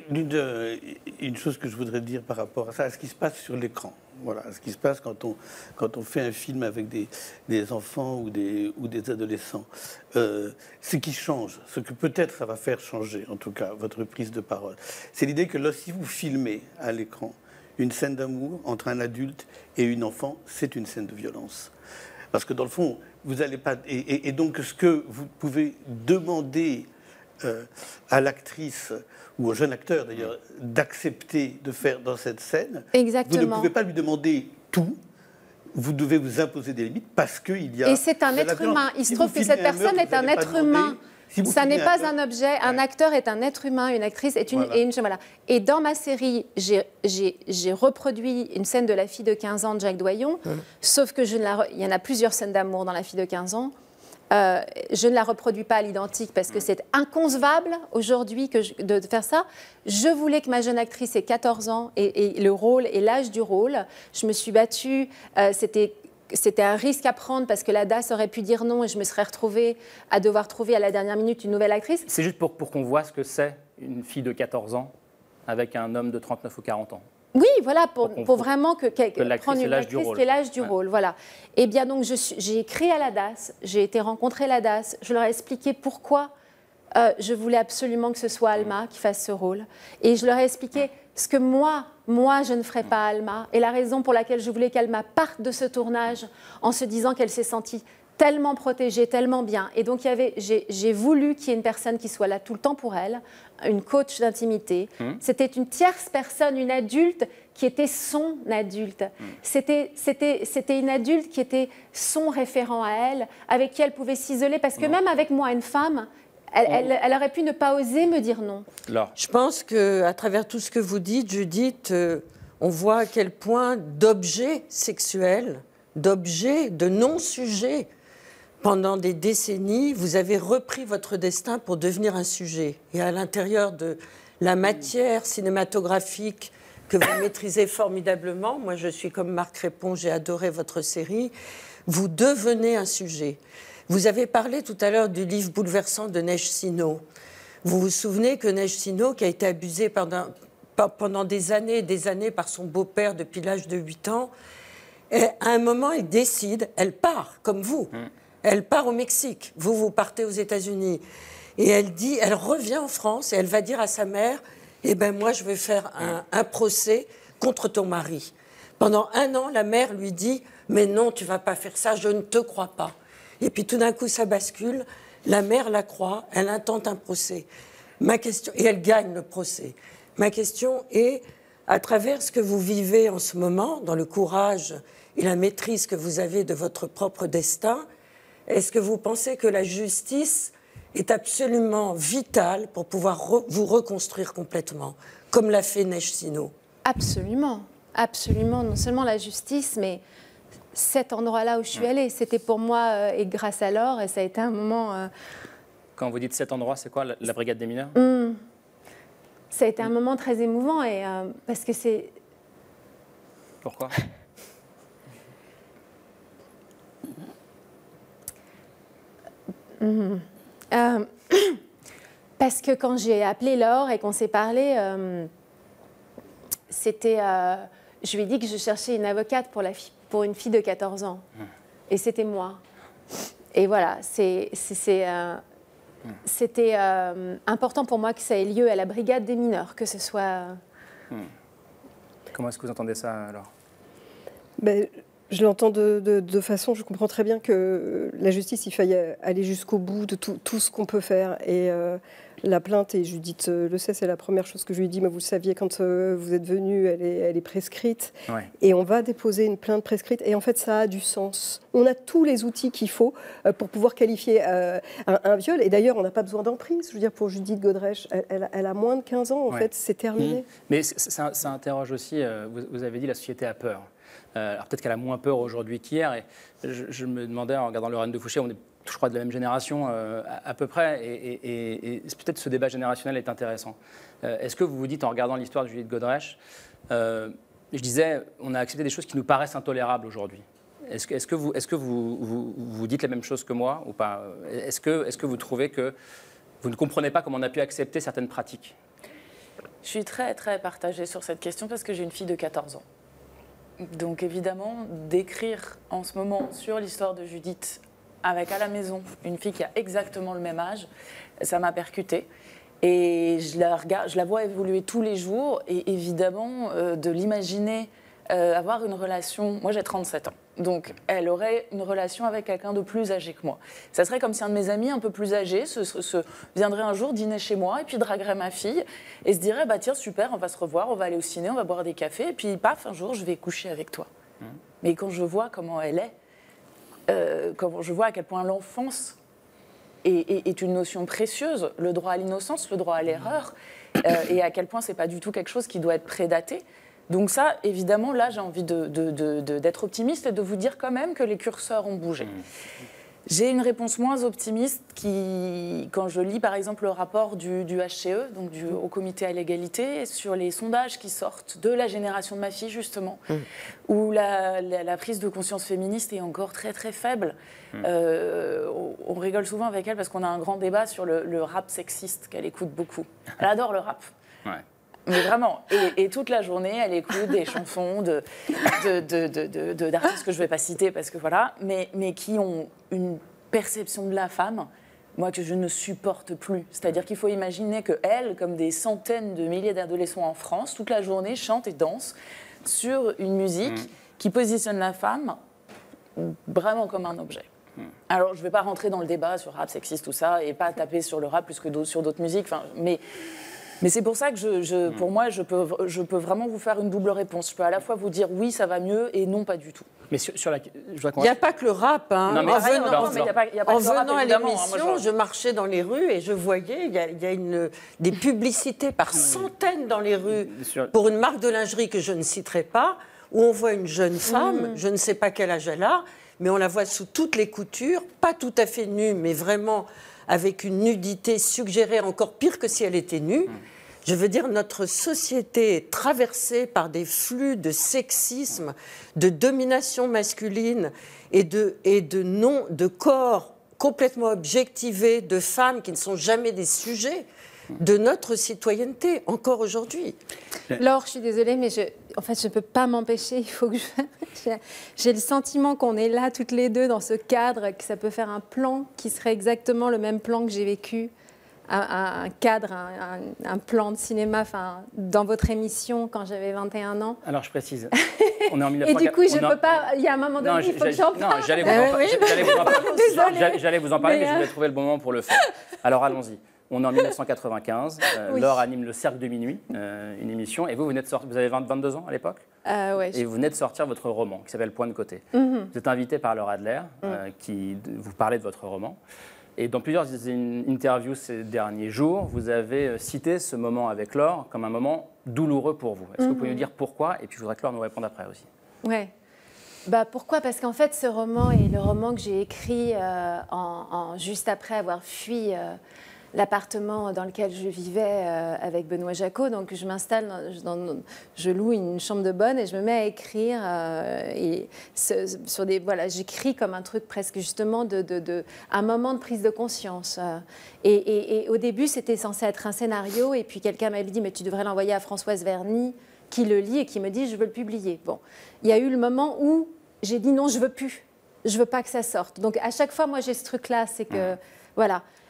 une, une chose que je voudrais dire par rapport à ça, à ce qui se passe sur l'écran. Voilà, ce qui se passe quand on, quand on fait un film avec des, des enfants ou des, ou des adolescents. Euh, ce qui change, ce que peut-être ça va faire changer, en tout cas, votre prise de parole, c'est l'idée que là, si vous filmez à l'écran une scène d'amour entre un adulte et une enfant, c'est une scène de violence. Parce que dans le fond, vous n'allez pas... Et, et, et donc, ce que vous pouvez demander euh, à l'actrice... ou au jeune acteur d'ailleurs, d'accepter de faire dans cette scène. Exactement. Vous ne pouvez pas lui demander tout, vous devez vous imposer des limites parce qu'il y a... Et c'est un être humain. Il se trouve que cette personne est un être humain. Ça n'est pas un objet. Un acteur est un être humain, une actrice est une... Et, une, voilà. Et dans ma série, j'ai reproduit une scène de La fille de quinze ans de Jacques Doyon, mmh. sauf que je ne la... il y en a plusieurs scènes d'amour dans La fille de quinze ans. Euh, je ne la reproduis pas à l'identique parce que c'est inconcevable aujourd'hui de, de faire ça. Je voulais que ma jeune actrice ait quatorze ans et, et le rôle et l'âge du rôle. Je me suis battue, euh, c'était c'était un risque à prendre parce que la D A S aurait pu dire non et je me serais retrouvée à devoir trouver à la dernière minute une nouvelle actrice. C'est juste pour, pour qu'on voit ce que c'est une fille de quatorze ans avec un homme de trente-neuf ou quarante ans. Oui, voilà, pour, pour, pour vraiment que, que, que prendre une actrice qui est l'âge du ouais. rôle. Voilà. Et bien donc, j'ai écrit à la D A S, j'ai été rencontrer la D A S, je leur ai expliqué pourquoi euh, je voulais absolument que ce soit Alma qui fasse ce rôle. Et je leur ai expliqué ce que moi, moi, je ne ferais pas à Alma. Et la raison pour laquelle je voulais qu'Alma parte de ce tournage en se disant qu'elle s'est sentie tellement protégée, tellement bien. Et donc, j'ai voulu qu'il y ait une personne qui soit là tout le temps pour elle, une coach d'intimité. Mmh. C'était une tierce personne, une adulte qui était son adulte. Mmh. C'était c'était une adulte qui était son référent à elle, avec qui elle pouvait s'isoler. Parce que non. même avec moi, une femme, elle, oh. elle, elle aurait pu ne pas oser me dire non. Là. Je pense qu'à travers tout ce que vous dites, Judith, euh, on voit à quel point d'objets sexuels, d'objets, de non-sujets, pendant des décennies, vous avez repris votre destin pour devenir un sujet. Et à l'intérieur de la matière cinématographique que vous maîtrisez formidablement, moi je suis comme Marc Répond, j'ai adoré votre série, vous devenez un sujet. Vous avez parlé tout à l'heure du livre bouleversant de Neige Sino. Vous vous souvenez que Neige Sino, qui a été abusée pendant, pendant des années et des années par son beau-père depuis l'âge de huit ans, et à un moment, elle décide, elle part, comme vous. Mmh. Elle part au Mexique, vous, vous partez aux États-Unis. Et elle dit, elle revient en France et elle va dire à sa mère, eh ben moi, je vais faire un, un procès contre ton mari. Pendant un an, la mère lui dit, mais non, tu vas pas faire ça, je ne te crois pas. Et puis tout d'un coup, ça bascule. La mère la croit, elle intente un procès. Ma question, et elle gagne le procès. Ma question est, à travers ce que vous vivez en ce moment, dans le courage et la maîtrise que vous avez de votre propre destin, est-ce que vous pensez que la justice est absolument vitale pour pouvoir re vous reconstruire complètement, comme l'a fait Neige Sino? Absolument, absolument. Non seulement la justice, mais cet endroit-là où je suis allée, c'était pour moi euh, et grâce à Laure, et ça a été un moment... Euh... Quand vous dites cet endroit, c'est quoi, la, la brigade des mineurs? mmh. Ça a été un moment très émouvant, et, euh, parce que c'est... Pourquoi? Mmh. Euh, parce que quand j'ai appelé Laure et qu'on s'est parlé, euh, c'était, euh, je lui ai dit que je cherchais une avocate pour, la fille, pour une fille de quatorze ans. Mmh. Et c'était moi. Et voilà, c'est... Euh, c'était euh, important pour moi que ça ait lieu à la brigade des mineurs, que ce soit... Mmh. Comment est-ce que vous entendez ça, alors? ben, Je l'entends de, de, de façon, je comprends très bien que la justice, il faille aller jusqu'au bout de tout, tout ce qu'on peut faire. Et euh, la plainte, et Judith le sait, c'est la première chose que je lui ai dit, mais vous le saviez quand euh, vous êtes venu, elle est, elle est prescrite. Ouais. Et on va déposer une plainte prescrite. Et en fait, ça a du sens. On a tous les outils qu'il faut euh, pour pouvoir qualifier euh, un, un viol. Et d'ailleurs, on n'a pas besoin d'emprise. Je veux dire, pour Judith Godrèche, elle, elle, elle a moins de quinze ans, en ouais. fait, c'est terminé. Mmh. Mais ça, ça interroge aussi, euh, vous, vous avez dit, la société a peur. Euh, alors peut-être qu'elle a moins peur aujourd'hui qu'hier. Et je, je me demandais, en regardant Lorraine de Fouché, on est, je crois, de la même génération euh, à, à peu près. Et, et, et, et peut-être ce débat générationnel est intéressant. Euh, est-ce que vous vous dites, en regardant l'histoire de Judith Godrèche, euh, je disais, on a accepté des choses qui nous paraissent intolérables aujourd'hui. Est-ce que, est-ce que, vous, est-ce que vous, vous, vous dites la même chose que moi ou pas? Est-ce que, est-ce que vous trouvez que vous ne comprenez pas comment on a pu accepter certaines pratiques? Je suis très, très partagée sur cette question parce que j'ai une fille de quatorze ans. Donc évidemment, d'écrire en ce moment sur l'histoire de Judith avec à la maison une fille qui a exactement le même âge, ça m'a percutée. Et je la, regarde, je la vois évoluer tous les jours et évidemment, euh, de l'imaginer euh, avoir une relation... Moi, j'ai trente-sept ans. Donc, elle aurait une relation avec quelqu'un de plus âgé que moi. Ça serait comme si un de mes amis un peu plus âgé se, se, se viendrait un jour dîner chez moi et puis draguerait ma fille et se dirait, bah tiens, super, on va se revoir, on va aller au ciné, on va boire des cafés et puis paf, un jour, je vais coucher avec toi. Mmh. Mais quand je vois comment elle est, euh, quand je vois à quel point l'enfance est, est, est une notion précieuse, le droit à l'innocence, le droit à l'erreur, euh, et à quel point c'est pas du tout quelque chose qui doit être prédaté. Donc ça, évidemment, là, j'ai envie de, de, de, de, d'être optimiste et de vous dire quand même que les curseurs ont bougé. Mmh. J'ai une réponse moins optimiste qui, quand je lis, par exemple, le rapport du, du H C E, donc du Haut Comité à l'égalité, sur les sondages qui sortent de la génération de ma fille, justement, mmh. où la, la, la prise de conscience féministe est encore très, très faible. Mmh. Euh, on, on rigole souvent avec elle parce qu'on a un grand débat sur le, le rap sexiste qu'elle écoute beaucoup. Elle adore le rap. Ouais. Mais vraiment, et, et toute la journée, elle écoute des chansons de, de, de, de, de, de, d'artistes que je ne vais pas citer, parce que voilà, mais, mais qui ont une perception de la femme, moi, que je ne supporte plus. C'est-à-dire qu'il faut imaginer qu'elle, comme des centaines de milliers d'adolescents en France, toute la journée, chante et danse sur une musique mmh. qui positionne la femme vraiment comme un objet. Mmh. Alors, je ne vais pas rentrer dans le débat sur rap, sexiste, tout ça, et pas taper sur le rap plus que d'autres, sur d'autres musiques, mais... Mais c'est pour ça que, je, je, pour moi, je peux, je peux vraiment vous faire une double réponse. Je peux à la fois vous dire oui, ça va mieux, et non, pas du tout. Mais sur, sur la, je il n'y a pas que le rap. Hein. Non, mais en venant, non, mais y a pas, y a pas en que le rap, venant à l'émission, hein, je... je marchais dans les rues et je voyais, il y a, y a une, des publicités par centaines dans les rues pour une marque de lingerie que je ne citerai pas, où on voit une jeune femme, mmh. je ne sais pas quel âge elle a, mais on la voit sous toutes les coutures, pas tout à fait nue, mais vraiment avec une nudité suggérée encore pire que si elle était nue. Mmh. Je veux dire, notre société est traversée par des flux de sexisme, de domination masculine et de, et de, non, de corps complètement objectivés, de femmes qui ne sont jamais des sujets de notre citoyenneté, encore aujourd'hui. Laure, je suis désolée, mais je, en fait, je ne peux pas m'empêcher. Il faut que je... J'ai le sentiment qu'on est là, toutes les deux, dans ce cadre, que ça peut faire un plan qui serait exactement le même plan que j'ai vécu. Un, un cadre, un, un, un plan de cinéma, enfin, dans votre émission quand j'avais vingt et un ans. Alors je précise, on est en mille neuf cent... Et du coup, je ne peux pas. Il y a un moment donné, non, il faut que j'en parle. Non, j'allais vous, euh, oui. vous en parler. J'allais vous en parler, mais, mais je voulais trouver le bon moment pour le faire. Alors allons-y. On est en mille neuf cent quatre-vingt-quinze. Euh, oui. Laure anime le Cercle de Minuit, euh, une émission. Et vous, vous, venez de sortir, vous avez vingt, vingt-deux ans à l'époque euh, ouais, Et vous venez de sortir votre roman qui s'appelle Point de côté. Mm-hmm. Vous êtes invité par Laure Adler, euh, mm. qui vous parlait de votre roman. Et dans plusieurs interviews ces derniers jours, vous avez cité ce moment avec Laure comme un moment douloureux pour vous. Est-ce que mm-hmm. vous pouvez nous dire pourquoi? Et puis je voudrais que Laure nous réponde après aussi. Ouais. Bah, pourquoi? Parce qu'en fait, ce roman est le roman que j'ai écrit euh, en, en, juste après avoir fui euh, l'appartement dans lequel je vivais euh, avec Benoît Jacot. Donc je m'installe, dans, dans, je loue une chambre de bonne et je me mets à écrire. Euh, et ce, sur des, voilà, j'écris comme un truc presque justement de, de, de un moment de prise de conscience. Euh, et, et, et au début, c'était censé être un scénario. Et puis quelqu'un m'avait dit, mais tu devrais l'envoyer à Françoise Verny, qui le lit et qui me dit, je veux le publier. Bon, il y a eu le moment où j'ai dit non, je veux plus. Je veux pas que ça sorte. Donc à chaque fois, moi, j'ai ce truc-là, c'est que voilà.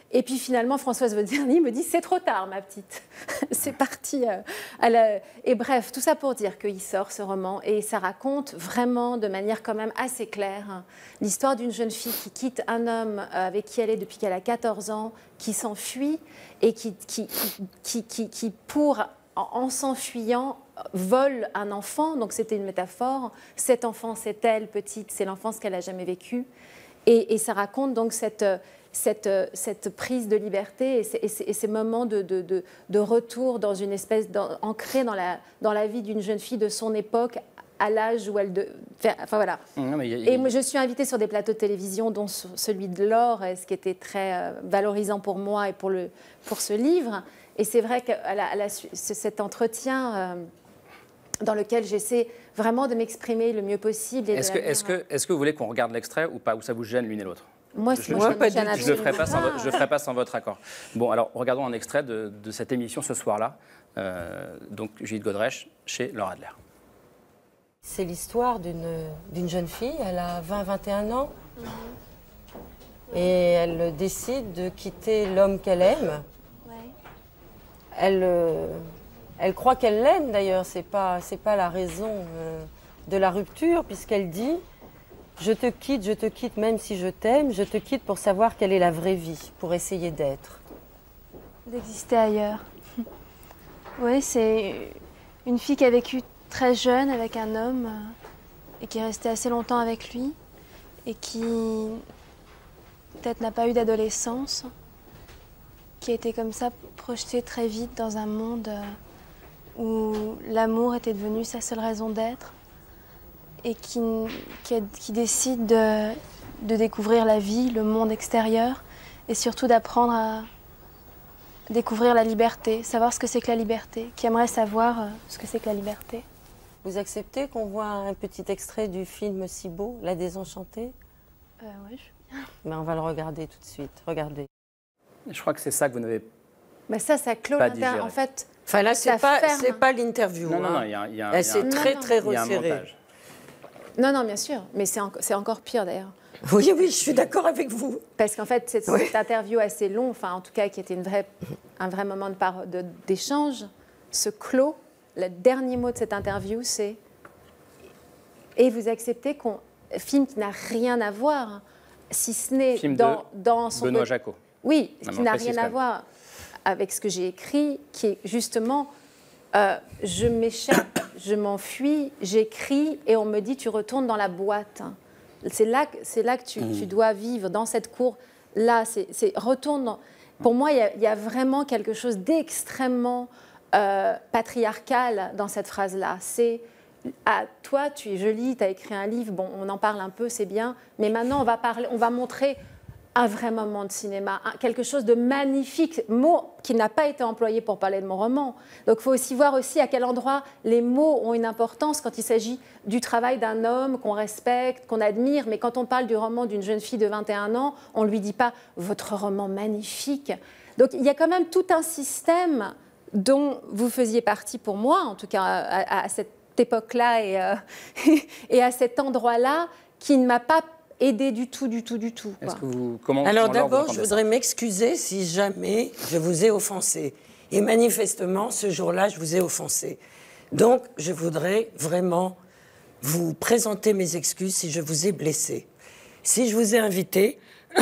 Et puis finalement, Françoise Verdier me dit, c'est trop tard, ma petite. C'est parti. euh, à la... Et bref, tout ça pour dire qu'il sort ce roman et ça raconte vraiment de manière quand même assez claire hein, l'histoire d'une jeune fille qui quitte un homme avec qui elle est depuis qu'elle a quatorze ans, qui s'enfuit et qui, qui, qui, qui, qui pour, en, en s'enfuyant, vole un enfant. Donc c'était une métaphore. Cet enfant, c'est elle, petite, c'est l'enfance qu'elle n'a jamais vécue. Et, et ça raconte donc cette... Cette, cette prise de liberté et ces, et ces, et ces moments de, de, de, de retour dans une espèce ancré dans la, dans la vie d'une jeune fille de son époque à l'âge où elle... De, enfin voilà. Non, mais y a, y a... Et moi, je suis invitée sur des plateaux de télévision, dont celui de Laure, ce qui était très euh, valorisant pour moi et pour, le, pour ce livre. Et c'est vrai que à la, à la, cet entretien euh, dans lequel j'essaie vraiment de m'exprimer le mieux possible. Est-ce que, est-ce que, est-ce que vous voulez qu'on regarde l'extrait ou pas, ou ça vous gêne l'une et l'autre? Moi, je ne le ferai pas sans, je ferai pas sans votre accord. Bon, alors, regardons un extrait de, de cette émission ce soir-là. Euh, donc, Judith Godrèche, chez Laure Adler. C'est l'histoire d'une jeune fille, elle a vingt vingt et un ans. Et elle décide de quitter l'homme qu'elle aime. Ouais. Elle, euh, elle croit qu'elle l'aime, d'ailleurs. Ce n'est pas, c'est pas la raison euh, de la rupture, puisqu'elle dit... Je te quitte, je te quitte, même si je t'aime, je te quitte pour savoir quelle est la vraie vie, pour essayer d'être. D'exister ailleurs. Oui, c'est une fille qui a vécu très jeune avec un homme euh, et qui est restée assez longtemps avec lui et qui peut-être n'a pas eu d'adolescence, qui a été comme ça projetée très vite dans un monde euh, où l'amour était devenu sa seule raison d'être. Et qui, qui, a, qui décide de, de découvrir la vie, le monde extérieur, et surtout d'apprendre à découvrir la liberté, savoir ce que c'est que la liberté, qui aimerait savoir ce que c'est que la liberté. Vous acceptez qu'on voit un petit extrait du film Si beau, La Désenchantée? euh, Oui, je veux bien. Mais on va le regarder tout de suite, regardez. Je crois que c'est ça que vous n'avez Mais ça, ça clôt l'interview. En fait, enfin là, c'est pas, pas l'interview. Non, non, non, hein. il y a, y a, Elle s'est très, très resserrée. Non, non, bien sûr, mais c'est en, encore pire d'ailleurs. Oui, oui, je suis d'accord avec vous. Parce qu'en fait, cette, oui. cette interview assez longue, enfin en tout cas qui était une vraie, un vrai moment d'échange, se clôt. Le dernier mot de cette interview, c'est « Et vous acceptez qu'on... » Film qui n'a rien à voir, si ce n'est dans, dans son... Benoît Jacot. Oui, ce qui n'a rien à voir avec ce que j'ai écrit, qui est justement... Euh, je m'échappe, je m'enfuis, j'écris et on me dit tu retournes dans la boîte. C'est là, c'est là que tu, mmh. tu dois vivre, dans cette cour. Là, c'est retourne. Dans... Pour moi, il y, y a vraiment quelque chose d'extrêmement euh, patriarcal dans cette phrase-là. C'est ah, toi, tu es jolie, tu as écrit un livre, bon, on en parle un peu, c'est bien, mais maintenant on va parler, on va montrer un vrai moment de cinéma, un, quelque chose de magnifique, mot qui n'a pas été employé pour parler de mon roman. Donc il faut aussi voir aussi à quel endroit les mots ont une importance quand il s'agit du travail d'un homme qu'on respecte, qu'on admire, mais quand on parle du roman d'une jeune fille de vingt et un ans, on ne lui dit pas « votre roman magnifique ». Donc il y a quand même tout un système dont vous faisiez partie pour moi, en tout cas à, à cette époque-là et, euh, et à cet endroit-là, qui ne m'a pas aidé du tout, du tout, du tout. Est-ce que vous, comment, Alors d'abord, je voudrais m'excuser si jamais je vous ai offensé. Et manifestement, ce jour-là, je vous ai offensé. Donc, je voudrais vraiment vous présenter mes excuses si je vous ai blessé. Si je vous ai invité,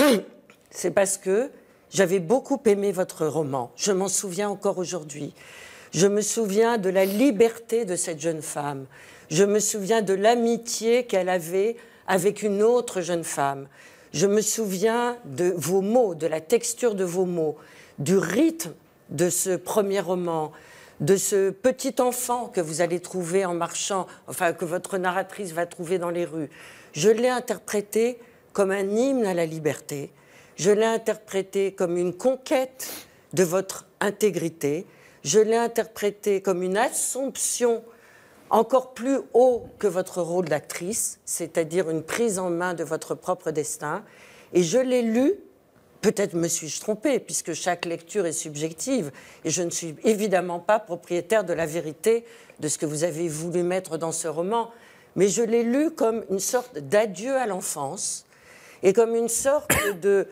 c'est parce que j'avais beaucoup aimé votre roman. Je m'en souviens encore aujourd'hui. Je me souviens de la liberté de cette jeune femme. Je me souviens de l'amitié qu'elle avait avec une autre jeune femme. Je me souviens de vos mots, de la texture de vos mots, du rythme de ce premier roman, de ce petit enfant que vous allez trouver en marchant, enfin que votre narratrice va trouver dans les rues. Je l'ai interprété comme un hymne à la liberté. Je l'ai interprété comme une conquête de votre intégrité. Je l'ai interprété comme une assomption encore plus haut que votre rôle d'actrice, c'est-à-dire une prise en main de votre propre destin. Et je l'ai lu, peut-être me suis-je trompée, puisque chaque lecture est subjective, et je ne suis évidemment pas propriétaire de la vérité de ce que vous avez voulu mettre dans ce roman, mais je l'ai lu comme une sorte d'adieu à l'enfance, et comme une sorte de,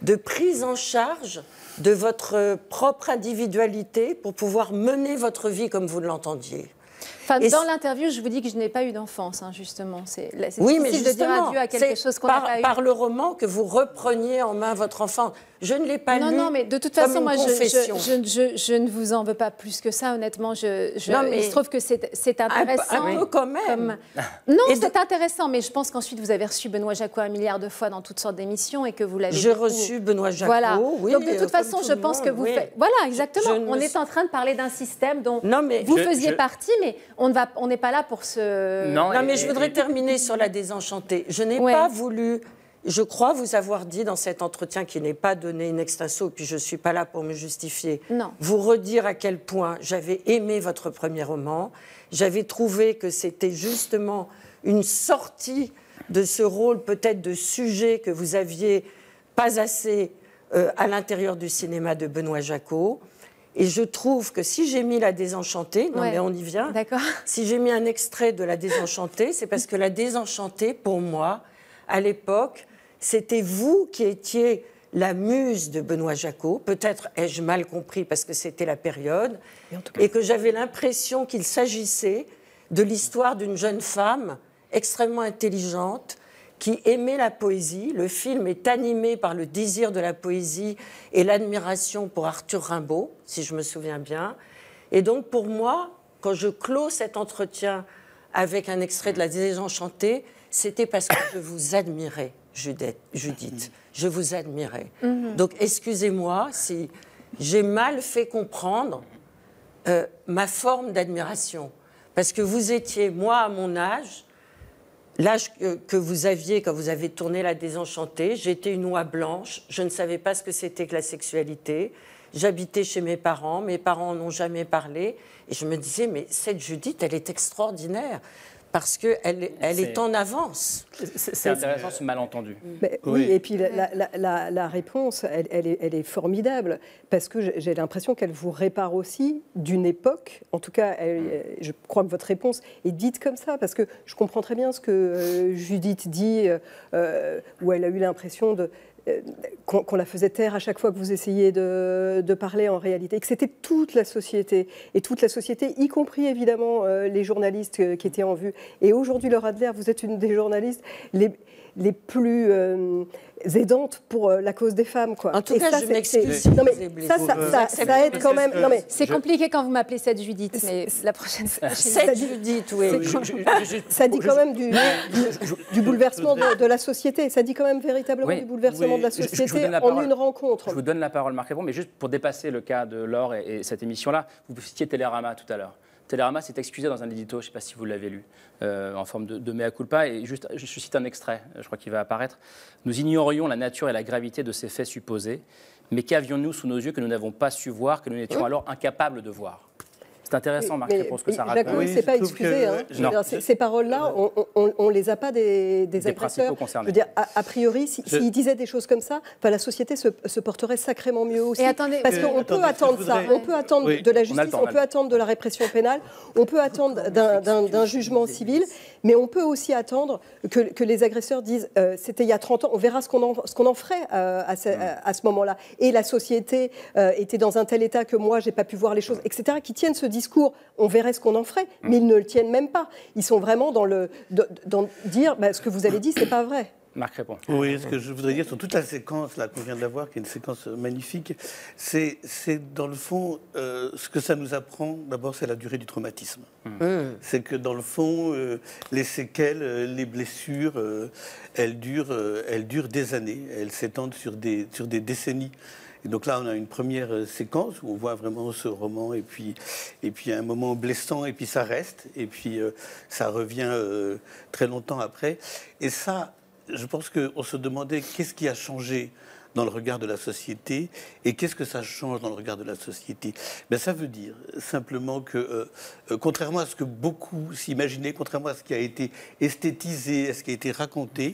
de prise en charge de votre propre individualité pour pouvoir mener votre vie comme vous l'entendiez. Enfin, Et dans c- l'interview, je vous dis que je n'ai pas eu d'enfance, hein, justement. C'est là, c'est Oui, mais difficile de dire justement, adieu à quelque c'est chose qu'on n'a par, pas eu. par le roman que vous repreniez en main votre enfant. Je ne l'ai pas non, lu non, mais de toute comme façon, une moi, je, confession. je, je, je, je ne vous en veux pas plus que ça, honnêtement. Je, je, Non, mais il se trouve que c'est c'est un peu- intéressant. un peu quand même. comme- Non, Et de- c'est intéressant, mais je pense qu'ensuite, vous avez reçu Benoît Jacquot un milliard de fois dans toutes sortes d'émissions et que vous l'avez J'ai beaucoup- reçu Benoît Jacquot, Voilà. oui, Donc, de euh, toute façon, comme tout je le pense monde, que vous oui. faites... Voilà, exactement. Je ne On me est suis- en train de parler d'un système dont Non, mais vous je- faisiez je- partie, mais on ne va, on n'est pas là pour se... Non, mais je voudrais terminer sur la désenchantée. Je n'ai Ouais. pas voulu, je crois vous avoir dit dans cet entretien qui n'est pas donné in extenso, puis je ne suis pas là pour me justifier, Non. vous redire à quel point j'avais aimé votre premier roman. J'avais trouvé que c'était justement une sortie de ce rôle peut-être de sujet que vous aviez pas assez euh, à l'intérieur du cinéma de Benoît Jacquot. Et je trouve que si j'ai mis La Désenchantée, non Ouais. mais on y vient, D'accord. si j'ai mis un extrait de La Désenchantée, c'est parce que La Désenchantée, pour moi, à l'époque, c'était vous qui étiez la muse de Benoît Jacquot. Peut-être ai-je mal compris parce que c'était la période, et que j'avais l'impression qu'il s'agissait de l'histoire d'une jeune femme extrêmement intelligente qui aimait la poésie. Le film est animé par le désir de la poésie et l'admiration pour Arthur Rimbaud, si je me souviens bien. Et donc, pour moi, quand je clôt cet entretien avec un extrait de La Désenchantée, c'était parce que je vous admirais, Judith. Judith. Je vous admirais. Mhm. Donc, excusez-moi si j'ai mal fait comprendre euh, ma forme d'admiration. Parce que vous étiez, moi, à mon âge, l'âge que, que vous aviez quand vous avez tourné La Désenchantée, j'étais une oie blanche, je ne savais pas ce que c'était que la sexualité. J'habitais chez mes parents, mes parents n'ont jamais parlé. Et je me disais, mais cette Judith, elle est extraordinaire. Parce qu'elle elle est C'est- en avance. C'est c'est intéressant ce malentendu. Mais oui, et puis la, la- la- la réponse, elle, elle est, elle est formidable, parce que j'ai- j'ai l'impression qu'elle vous répare aussi d'une époque. En tout cas, elle- je crois que votre réponse est dite comme ça, parce que je comprends très bien ce que euh, Judith dit, euh, où elle a eu l'impression de... euh, qu'on qu'on la faisait taire à chaque fois que vous essayiez de, de parler en réalité, et que c'était toute la société, et toute la société, y compris évidemment euh, les journalistes euh, qui étaient en vue. Et aujourd'hui, Laura Adler, vous êtes une des journalistes les, les plus euh, aidantes pour euh, la cause des femmes, quoi. En tout Et cas, ça, je c'est- m'excuse c'est- si Non, je mais vous ai blessé. ça, ça, Vous ça, acceptez ça aide quand même. Non, mais C'est compliqué quand vous m'appelez cette Judith, mais la prochaine fois... Cette Judith, oui. C'est- ça dit quand même du, du- du bouleversement de, de la société. Ça dit quand même véritablement Oui. du bouleversement Oui. de la Je- je vous société donne la en parole. une rencontre. Je vous donne la parole, Marc Rébon, mais juste pour dépasser le cas de Laure et, et cette émission-là, vous citiez Télérama tout à l'heure. Télérama s'est excusé dans un édito, je ne sais pas si vous l'avez lu, euh, en forme de, de mea culpa, et juste, je cite un extrait, je crois qu'il va apparaître. « Nous ignorions la nature et la gravité de ces faits supposés, mais qu'avions-nous sous nos yeux que nous n'avons pas su voir, que nous n'étions alors incapables de voir ?» C'est intéressant, Marc Répon, ce que ça Jacques raconte. ne s'est pas excusé. Hein. Je veux Non. dire, ces, ces paroles-là, on ne les a pas des, des Des agresseurs. principaux concernés. Je veux dire, a, a priori, s'il si, Je- s'il disait des choses comme ça, enfin, la société se, se porterait sacrément mieux aussi. Et attendez, parce euh, qu'on attendez, peut attendre je ça. voudrais- On peut attendre Oui. de la On a le justice, temps, on, on a peut le attendre de la répression pénale, on peut attendre d'un- d'un d'un jugement civil, mais on peut aussi attendre que, que les agresseurs disent euh, c'était il y a trente ans, on verra ce qu'on en, ce qu'on en ferait euh, à ce, à- à ce moment-là. Et la société euh, était dans un tel état que moi, j'ai pas pu voir les choses, et cetera, qui tiennent ce discours, on verrait ce qu'on en ferait, mais ils ne le tiennent même pas. Ils sont vraiment dans le dans, dans dire bah, ce que vous avez dit, c'est pas vrai. Marc Répon. Oui, ce que je voudrais dire sur toute la séquence là qu'on vient d'avoir, qui est une séquence magnifique, c'est c'est dans le fond euh, ce que ça nous apprend. D'abord, c'est la durée du traumatisme. Mmh. C'est que dans le fond, euh, les séquelles, euh, les blessures, euh, elles durent, euh, elles durent des années. Elles s'étendent sur des sur des décennies. Et donc là, on a une première euh, séquence où on voit vraiment ce roman, et puis, et puis un moment blessant, et puis ça reste, et puis euh, ça revient euh, très longtemps après. Et ça, je pense qu'on se demandait qu'est-ce qui a changé dans le regard de la société et qu'est-ce que ça change dans le regard de la société. Ben, ça veut dire simplement que, euh, euh, contrairement à ce que beaucoup s'imaginaient, contrairement à ce qui a été esthétisé, à ce qui a été raconté,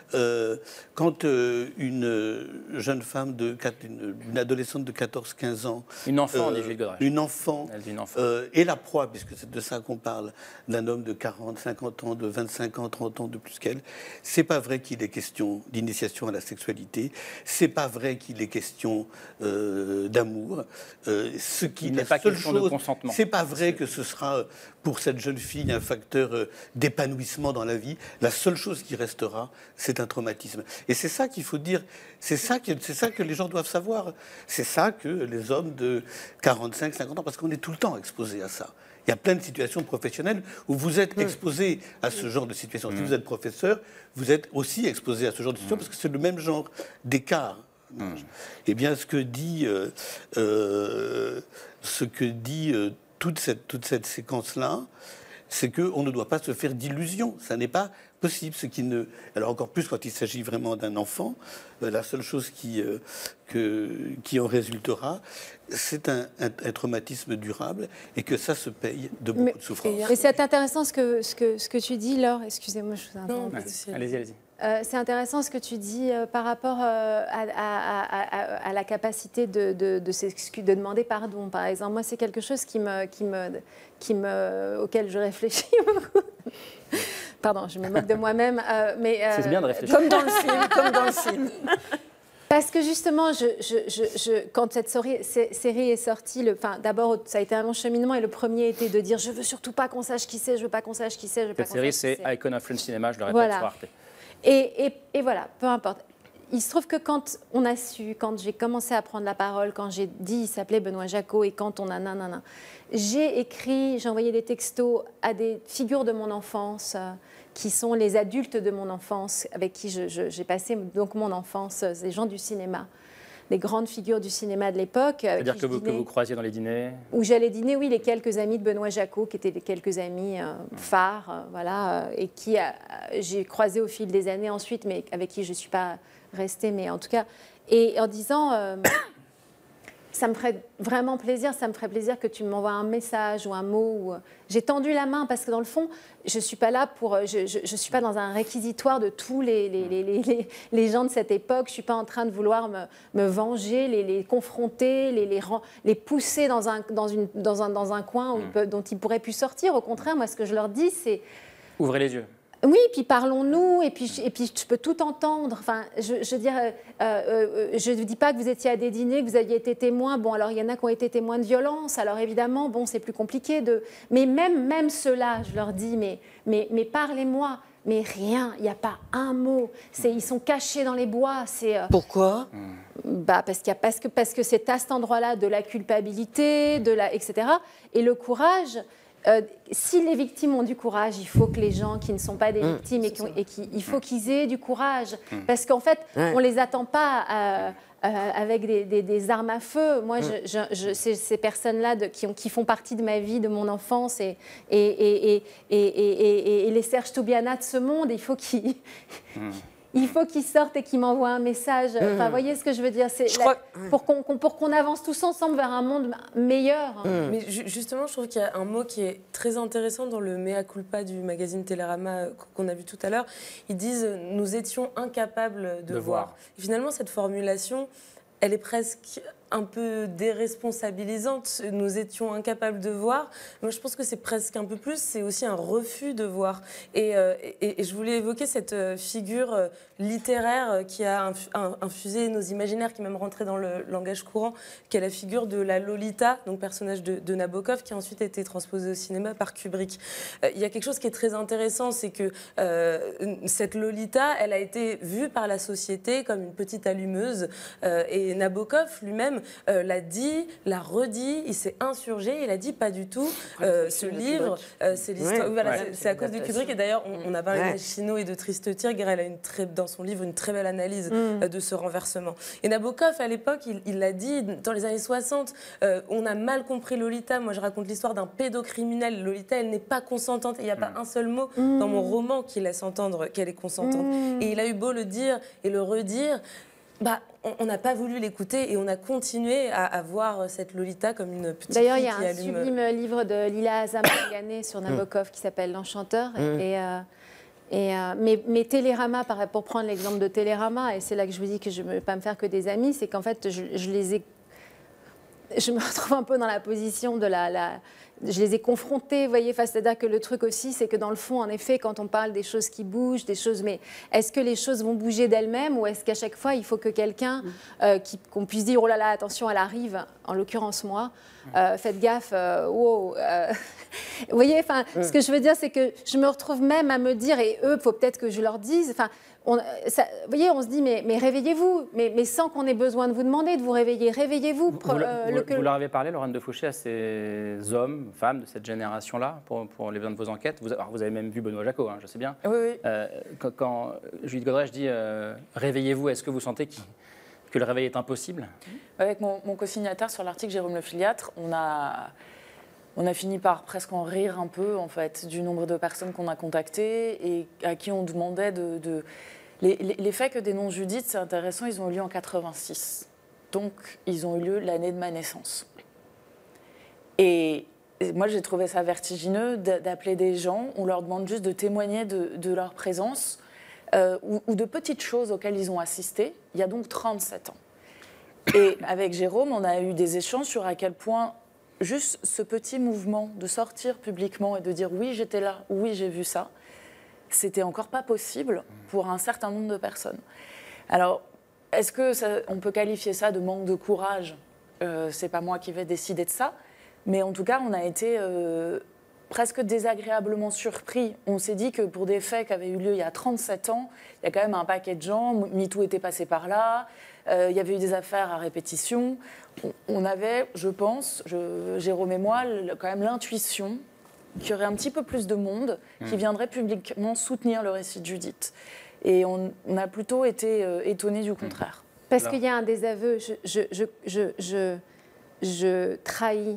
Euh, quand euh, une jeune femme, de, une, une adolescente de quatorze quinze ans... Une enfant, euh, dit Juliette Godrèche. Une enfant, une enfant. Euh, est la proie, puisque c'est de ça qu'on parle, d'un homme de quarante, cinquante ans, de vingt-cinq ans, trente ans de plus qu'elle. C'est pas vrai qu'il est question d'initiation à la sexualité. C'est pas vrai qu'il est question euh, d'amour. Euh, ce qui Il n'est pas question de consentement. C'est pas vrai que ce sera pour cette jeune fille un facteur euh, d'épanouissement dans la vie. La seule chose qui restera, c'est un traumatisme. Et c'est ça qu'il faut dire. C'est ça, que, c'est ça que les gens doivent savoir. C'est ça que les hommes de quarante-cinq, cinquante ans, parce qu'on est tout le temps exposés à ça. Il y a plein de situations professionnelles où vous êtes exposé à ce genre de situation. Si vous êtes professeur, vous êtes aussi exposé à ce genre de situation parce que c'est le même genre d'écart. Mmh. Eh bien, ce que dit, euh, euh, ce que dit euh, toute cette, toute cette séquence-là, c'est qu'on ne doit pas se faire d'illusions. Ça n'est pas possible. Ce qui ne... Alors encore plus quand il s'agit vraiment d'un enfant, euh, la seule chose qui, euh, que, qui en résultera, c'est un, un, un traumatisme durable et que ça se paye de beaucoup mais, de souffrance. Mais c'est intéressant ce que, ce, que, ce que tu dis, Laure. Excusez-moi, je vous interromps. Allez-y, allez-y. Euh, c'est intéressant ce que tu dis euh, par rapport euh, à, à, à, à la capacité de, de, de, de demander pardon, par exemple. Moi, c'est quelque chose qui me, qui me, qui me, auquel je réfléchis beaucoup. Pardon, je me moque de moi-même. Euh, mais euh, c'est bien de réfléchir. Comme dans le film, comme dans le film. Parce que justement, je, je, je, je, quand cette série, série est sortie, d'abord, ça a été un long cheminement et le premier était de dire « je veux surtout pas qu'on sache qui c'est, je veux pas qu'on sache qui c'est, je veux pas qu'on sache qui c'est ». Cette série, c'est Icon of French Cinema, je le répète, voilà. sur Arte. Et, et, et voilà, peu importe. Il se trouve que quand on a su, quand j'ai commencé à prendre la parole, quand j'ai dit il s'appelait Benoît Jacquot et quand on a nanana, j'ai écrit, j'ai envoyé des textos à des figures de mon enfance euh, qui sont les adultes de mon enfance, avec qui j'ai passé donc mon enfance, des gens du cinéma, des grandes figures du cinéma de l'époque. C'est-à-dire que, que vous croisiez dans les dîners? Où j'allais dîner, oui, les quelques amis de Benoît Jacquot, qui étaient les quelques amis euh, phares, euh, voilà, euh, et qui euh, j'ai croisé au fil des années ensuite, mais avec qui je ne suis pas restée, mais en tout cas, et en disant, euh, ça me ferait vraiment plaisir, ça me ferait plaisir que tu m'envoies un message ou un mot. Ou... J'ai tendu la main parce que dans le fond, je ne suis pas là pour, je, je, je suis pas dans un réquisitoire de tous les, les, les, les, les gens de cette époque. Je ne suis pas en train de vouloir me, me venger, les, les confronter, les, les, les pousser dans un, dans une, dans un, dans un coin où ils peuvent, dont ils ne pourraient plus sortir. Au contraire, moi, ce que je leur dis, c'est... Ouvrez les yeux. Oui, puis parlons-nous, et puis, et puis je peux tout entendre. Enfin, je, je veux dire, euh, euh, je ne dis pas que vous étiez à des dîners, que vous aviez été témoin. Bon, alors il y en a qui ont été témoins de violence. Alors évidemment, bon, c'est plus compliqué de. Mais même, même ceux-là, je leur dis, mais, mais, mais parlez-moi. Mais rien, il n'y a pas un mot. Ils sont cachés dans les bois. Euh... Pourquoi? Bah parce, qu'il y a, parce, que, parce que c'est à cet endroit-là de la culpabilité, de la, et cetera. Et le courage. Euh, si les victimes ont du courage, il faut que les gens qui ne sont pas des mmh, victimes, et, qui, et qui, il faut qu'ils aient du courage. Mmh. Parce qu'en fait, ouais. on ne les attend pas euh, euh, avec des, des, des armes à feu. Moi, mmh. je, je, je, ces, ces personnes-là qui, qui font partie de ma vie, de mon enfance, et, et, et, et, et, et, et les Serge Toubiana de ce monde, il faut qu'ils... Mmh. Il faut qu'ils sortent et qu'ils m'envoient un message. Enfin, vous mmh. voyez ce que je veux dire, c'est crois... pour qu'on pour qu'on avance tous ensemble vers un monde meilleur. Mmh. Mais ju justement, je trouve qu'il y a un mot qui est très intéressant dans le mea culpa du magazine Télérama qu'on a vu tout à l'heure. Ils disent « nous étions incapables de, de voir. voir ». Finalement, cette formulation, elle est presque un peu déresponsabilisante. Nous étions incapables de voir. Moi, je pense que c'est presque un peu plus, c'est aussi un refus de voir. Et, euh, et, et je voulais évoquer cette figure littéraire qui a infusé nos imaginaires, qui est même rentré dans le langage courant, qui est la figure de la Lolita, donc personnage de, de Nabokov, qui a ensuite été transposé au cinéma par Kubrick. Euh, il y a quelque chose qui est très intéressant, c'est que euh, cette Lolita, elle a été vue par la société comme une petite allumeuse. Euh, et Nabokov lui-même Euh, l'a dit, l'a redit, il s'est insurgé, il a dit pas du tout. Euh, ce livre, euh, c'est l'histoire. Ouais, voilà, ouais, c'est à cause de Kubrick. Et d'ailleurs, on, on a parlé ouais. d'Achino et de Triste Tigre. Elle a une très, dans son livre une très belle analyse mm. euh, de ce renversement. Et Nabokov, à l'époque, il l'a dit dans les années soixante. Euh, on a mal compris Lolita. Moi, je raconte l'histoire d'un pédocriminel. Lolita, elle n'est pas consentante. Il n'y a mm. pas un seul mot mm. dans mon roman qui laisse entendre qu'elle est consentante. Mm. Et il a eu beau le dire et le redire. Bah, on n'a pas voulu l'écouter et on a continué à, à voir cette Lolita comme une petite fille qui allume... D'ailleurs, il y a un sublime livre de Lila Azamagane sur Nabokov mmh. qui s'appelle L'Enchanteur. Mmh. Et, euh, Et, euh, mais, mais Télérama, pour prendre l'exemple de Télérama, et c'est là que je vous dis que je ne veux pas me faire que des amis, c'est qu'en fait, je, je les ai... Je me retrouve un peu dans la position de la... la je les ai confrontés, vous voyez, c'est-à-dire que le truc aussi, c'est que dans le fond, en effet, quand on parle des choses qui bougent, des choses, mais est-ce que les choses vont bouger d'elles-mêmes ou est-ce qu'à chaque fois, il faut que quelqu'un, euh, qu'on puisse dire, oh là là, attention, elle arrive, en l'occurrence moi, euh, faites gaffe, euh, wow. Euh, vous voyez, enfin, mm. ce que je veux dire, c'est que je me retrouve même à me dire, et eux, il faut peut-être que je leur dise, enfin, on, ça, vous voyez, on se dit, mais, mais réveillez-vous, mais, mais sans qu'on ait besoin de vous demander de vous réveiller, réveillez-vous. Vous, euh, vous, le, vous leur avez parlé, Laurent de Fouché, à ces hommes, femmes de cette génération-là, pour, pour les besoins de vos enquêtes. Vous, alors, vous avez même vu Benoît Jacot, hein, je sais bien. Oui, oui. Euh, quand, quand Judith Godrèche dit euh, réveillez-vous, est-ce que vous sentez qu que le réveil est impossible? Avec mon, mon co-signataire sur l'article Jérôme Le Filiatre, on a... On a fini par presque en rire un peu, en fait, du nombre de personnes qu'on a contactées et à qui on demandait de... de... Les, les, les faits que dénonce Judith, c'est intéressant, ils ont eu lieu en quatre-vingt-six. Donc, ils ont eu lieu l'année de ma naissance. Et, et moi, j'ai trouvé ça vertigineux d'appeler des gens, on leur demande juste de témoigner de, de leur présence euh, ou, ou de petites choses auxquelles ils ont assisté, il y a donc trente-sept ans. Et avec Jérôme, on a eu des échanges sur à quel point... Juste ce petit mouvement de sortir publiquement et de dire oui, j'étais là, oui, j'ai vu ça, c'était encore pas possible pour un certain nombre de personnes. Alors, est-ce que ça, on peut qualifier ça de manque de courage? euh, C'est pas moi qui vais décider de ça, mais en tout cas, on a été euh, presque désagréablement surpris. On s'est dit que pour des faits qui avaient eu lieu il y a trente-sept ans, il y a quand même un paquet de gens, MeToo était passé par là. Euh, il y avait eu des affaires à répétition. On, on avait, je pense, je, Jérôme et moi, le, quand même l'intuition qu'il y aurait un petit peu plus de monde qui viendrait publiquement soutenir le récit de Judith. Et on, on a plutôt été euh, étonnés du contraire. Parce qu'il y a un désaveu. Je, je, je, je, je, je trahis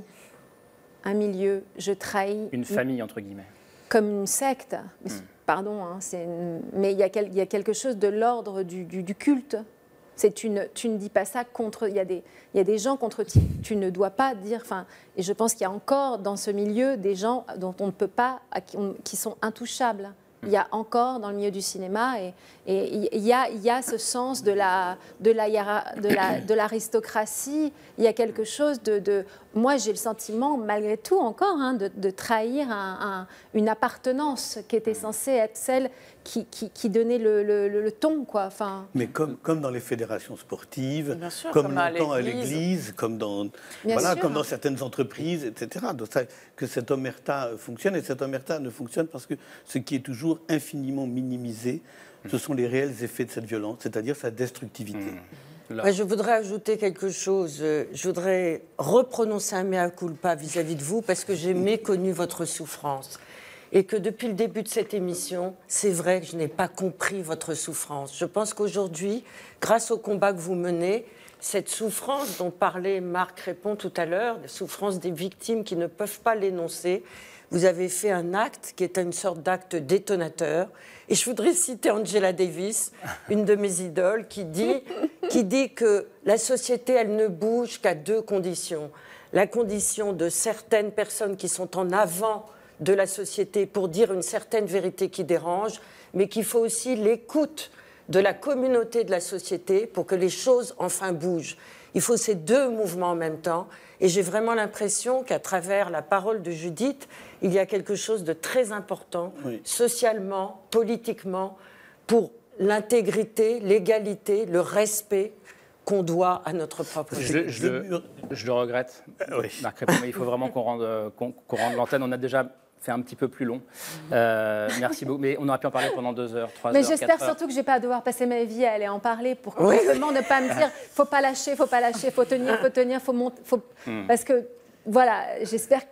un milieu, je trahis... Une famille, entre guillemets. Comme une secte. Mm. Pardon, hein, une, mais il y, a quel, il y a quelque chose de l'ordre du, du, du culte. Une, tu ne dis pas ça contre... Il y a des, il y a des gens contre qui tu ne dois pas dire... Enfin, et je pense qu'il y a encore dans ce milieu des gens dont on ne peut pas... qui, on, qui sont intouchables. Il y a encore dans le milieu du cinéma et, et il, y a, il y a ce sens de la, de la, de la, de l'aristocratie. Il y a quelque chose de... de moi, j'ai le sentiment, malgré tout encore, hein, de, de trahir un, un, une appartenance qui était censée être celle qui, qui, qui donnait le, le, le ton, quoi. Enfin... Mais comme, comme dans les fédérations sportives, sûr, comme, comme longtemps à l'église, comme, dans, voilà, comme dans certaines entreprises, et cetera. Donc ça, que cette omerta fonctionne, et cette omerta ne fonctionne parce que ce qui est toujours infiniment minimisé, ce sont les réels effets de cette violence, c'est-à-dire sa destructivité. Mmh. Ouais, je voudrais ajouter quelque chose. Je voudrais reprononcer un mea culpa vis-à-vis de vous parce que j'ai méconnu votre souffrance. Et que depuis le début de cette émission, c'est vrai que je n'ai pas compris votre souffrance. Je pense qu'aujourd'hui, grâce au combat que vous menez, cette souffrance dont parlait Marc Répond tout à l'heure, la souffrance des victimes qui ne peuvent pas l'énoncer, vous avez fait un acte qui est une sorte d'acte détonateur. Et je voudrais citer Angela Davis, une de mes idoles, qui dit, qui dit que la société, elle ne bouge qu'à deux conditions. La condition de certaines personnes qui sont en avant de la société pour dire une certaine vérité qui dérange, mais qu'il faut aussi l'écoute de la communauté de la société pour que les choses enfin bougent. Il faut ces deux mouvements en même temps. Et j'ai vraiment l'impression qu'à travers la parole de Judith, il y a quelque chose de très important, oui. socialement, politiquement, pour l'intégrité, l'égalité, le respect qu'on doit à notre propre je, je, je, le, je le regrette, euh, oui. Marc Répond, mais il faut vraiment qu'on rende, qu'on, qu'on rende l'antenne. On a déjà fait un petit peu plus long. Euh, merci beaucoup. Mais on aurait pu en parler pendant deux heures, trois heures, mais j'espère surtout que je ne vais pas devoir passer ma vie à aller en parler pour oui. justement ne pas me dire « faut pas lâcher, faut pas lâcher, faut tenir, faut tenir, faut monter... Faut... Mm. » Parce que, voilà, j'espère...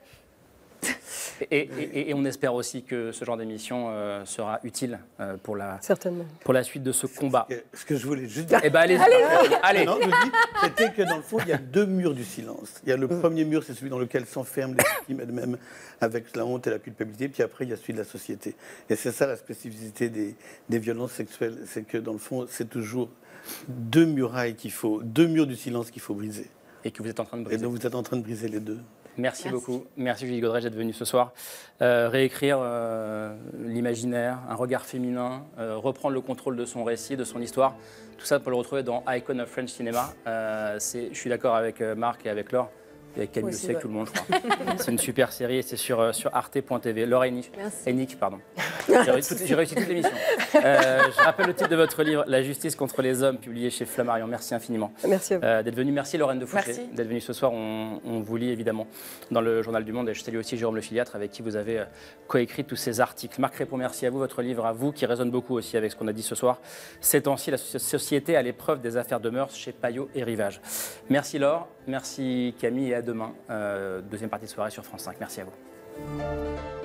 Et, et, et on espère aussi que ce genre d'émission euh, sera utile euh, pour, la, Certainement. pour la suite de ce combat. Ce que, ce que je voulais juste dire... Eh ben, allez, allez, allez. Non, je dis, c'était que dans le fond, il y a deux murs du silence. Il y a le premier mur, c'est celui dans lequel s'enferment les victimes elles-mêmes avec la honte et la culpabilité, puis après, il y a celui de la société. Et c'est ça la spécificité des, des violences sexuelles, c'est que dans le fond, c'est toujours deux murailles qu'il faut, deux murs du silence qu'il faut briser. Et que vous êtes en train de briser. Et donc vous êtes en train de briser les deux. Merci, Merci. beaucoup. Merci Judith Godrèche d'être venue ce soir. Euh, réécrire euh, l'imaginaire, un regard féminin, euh, reprendre le contrôle de son récit, de son histoire. Tout ça pour le retrouver dans Icon of French Cinema. Euh, c'est- je suis d'accord avec euh, Marc et avec Laure. Et avec Camille Aussi, aussi, avec ouais. tout le monde, je crois. C'est une super série et c'est sur, euh, sur arte point t v. Laure Hennig, Hennig, pardon. J'ai réussi, toute- j'ai réussi toute l'émission. Euh, je rappelle le titre de votre livre, La justice contre les hommes, publié chez Flammarion. Merci infiniment. Merci à vous. Euh, d'être venue. Merci Lorraine de Fouché Merci. d'être venue ce soir. On, on vous lit évidemment dans le Journal du Monde. Et je salue aussi Jérôme Le Filiatre avec qui vous avez euh, coécrit tous ces articles. Marc Répond, merci à vous. Votre livre à vous qui résonne beaucoup aussi avec ce qu'on a dit ce soir. Ces temps-ci, la so- société à l'épreuve des affaires de mœurs chez Payot et Rivage. Merci Laure, merci Camille et à demain. Euh, deuxième partie de soirée sur France cinq. Merci à vous.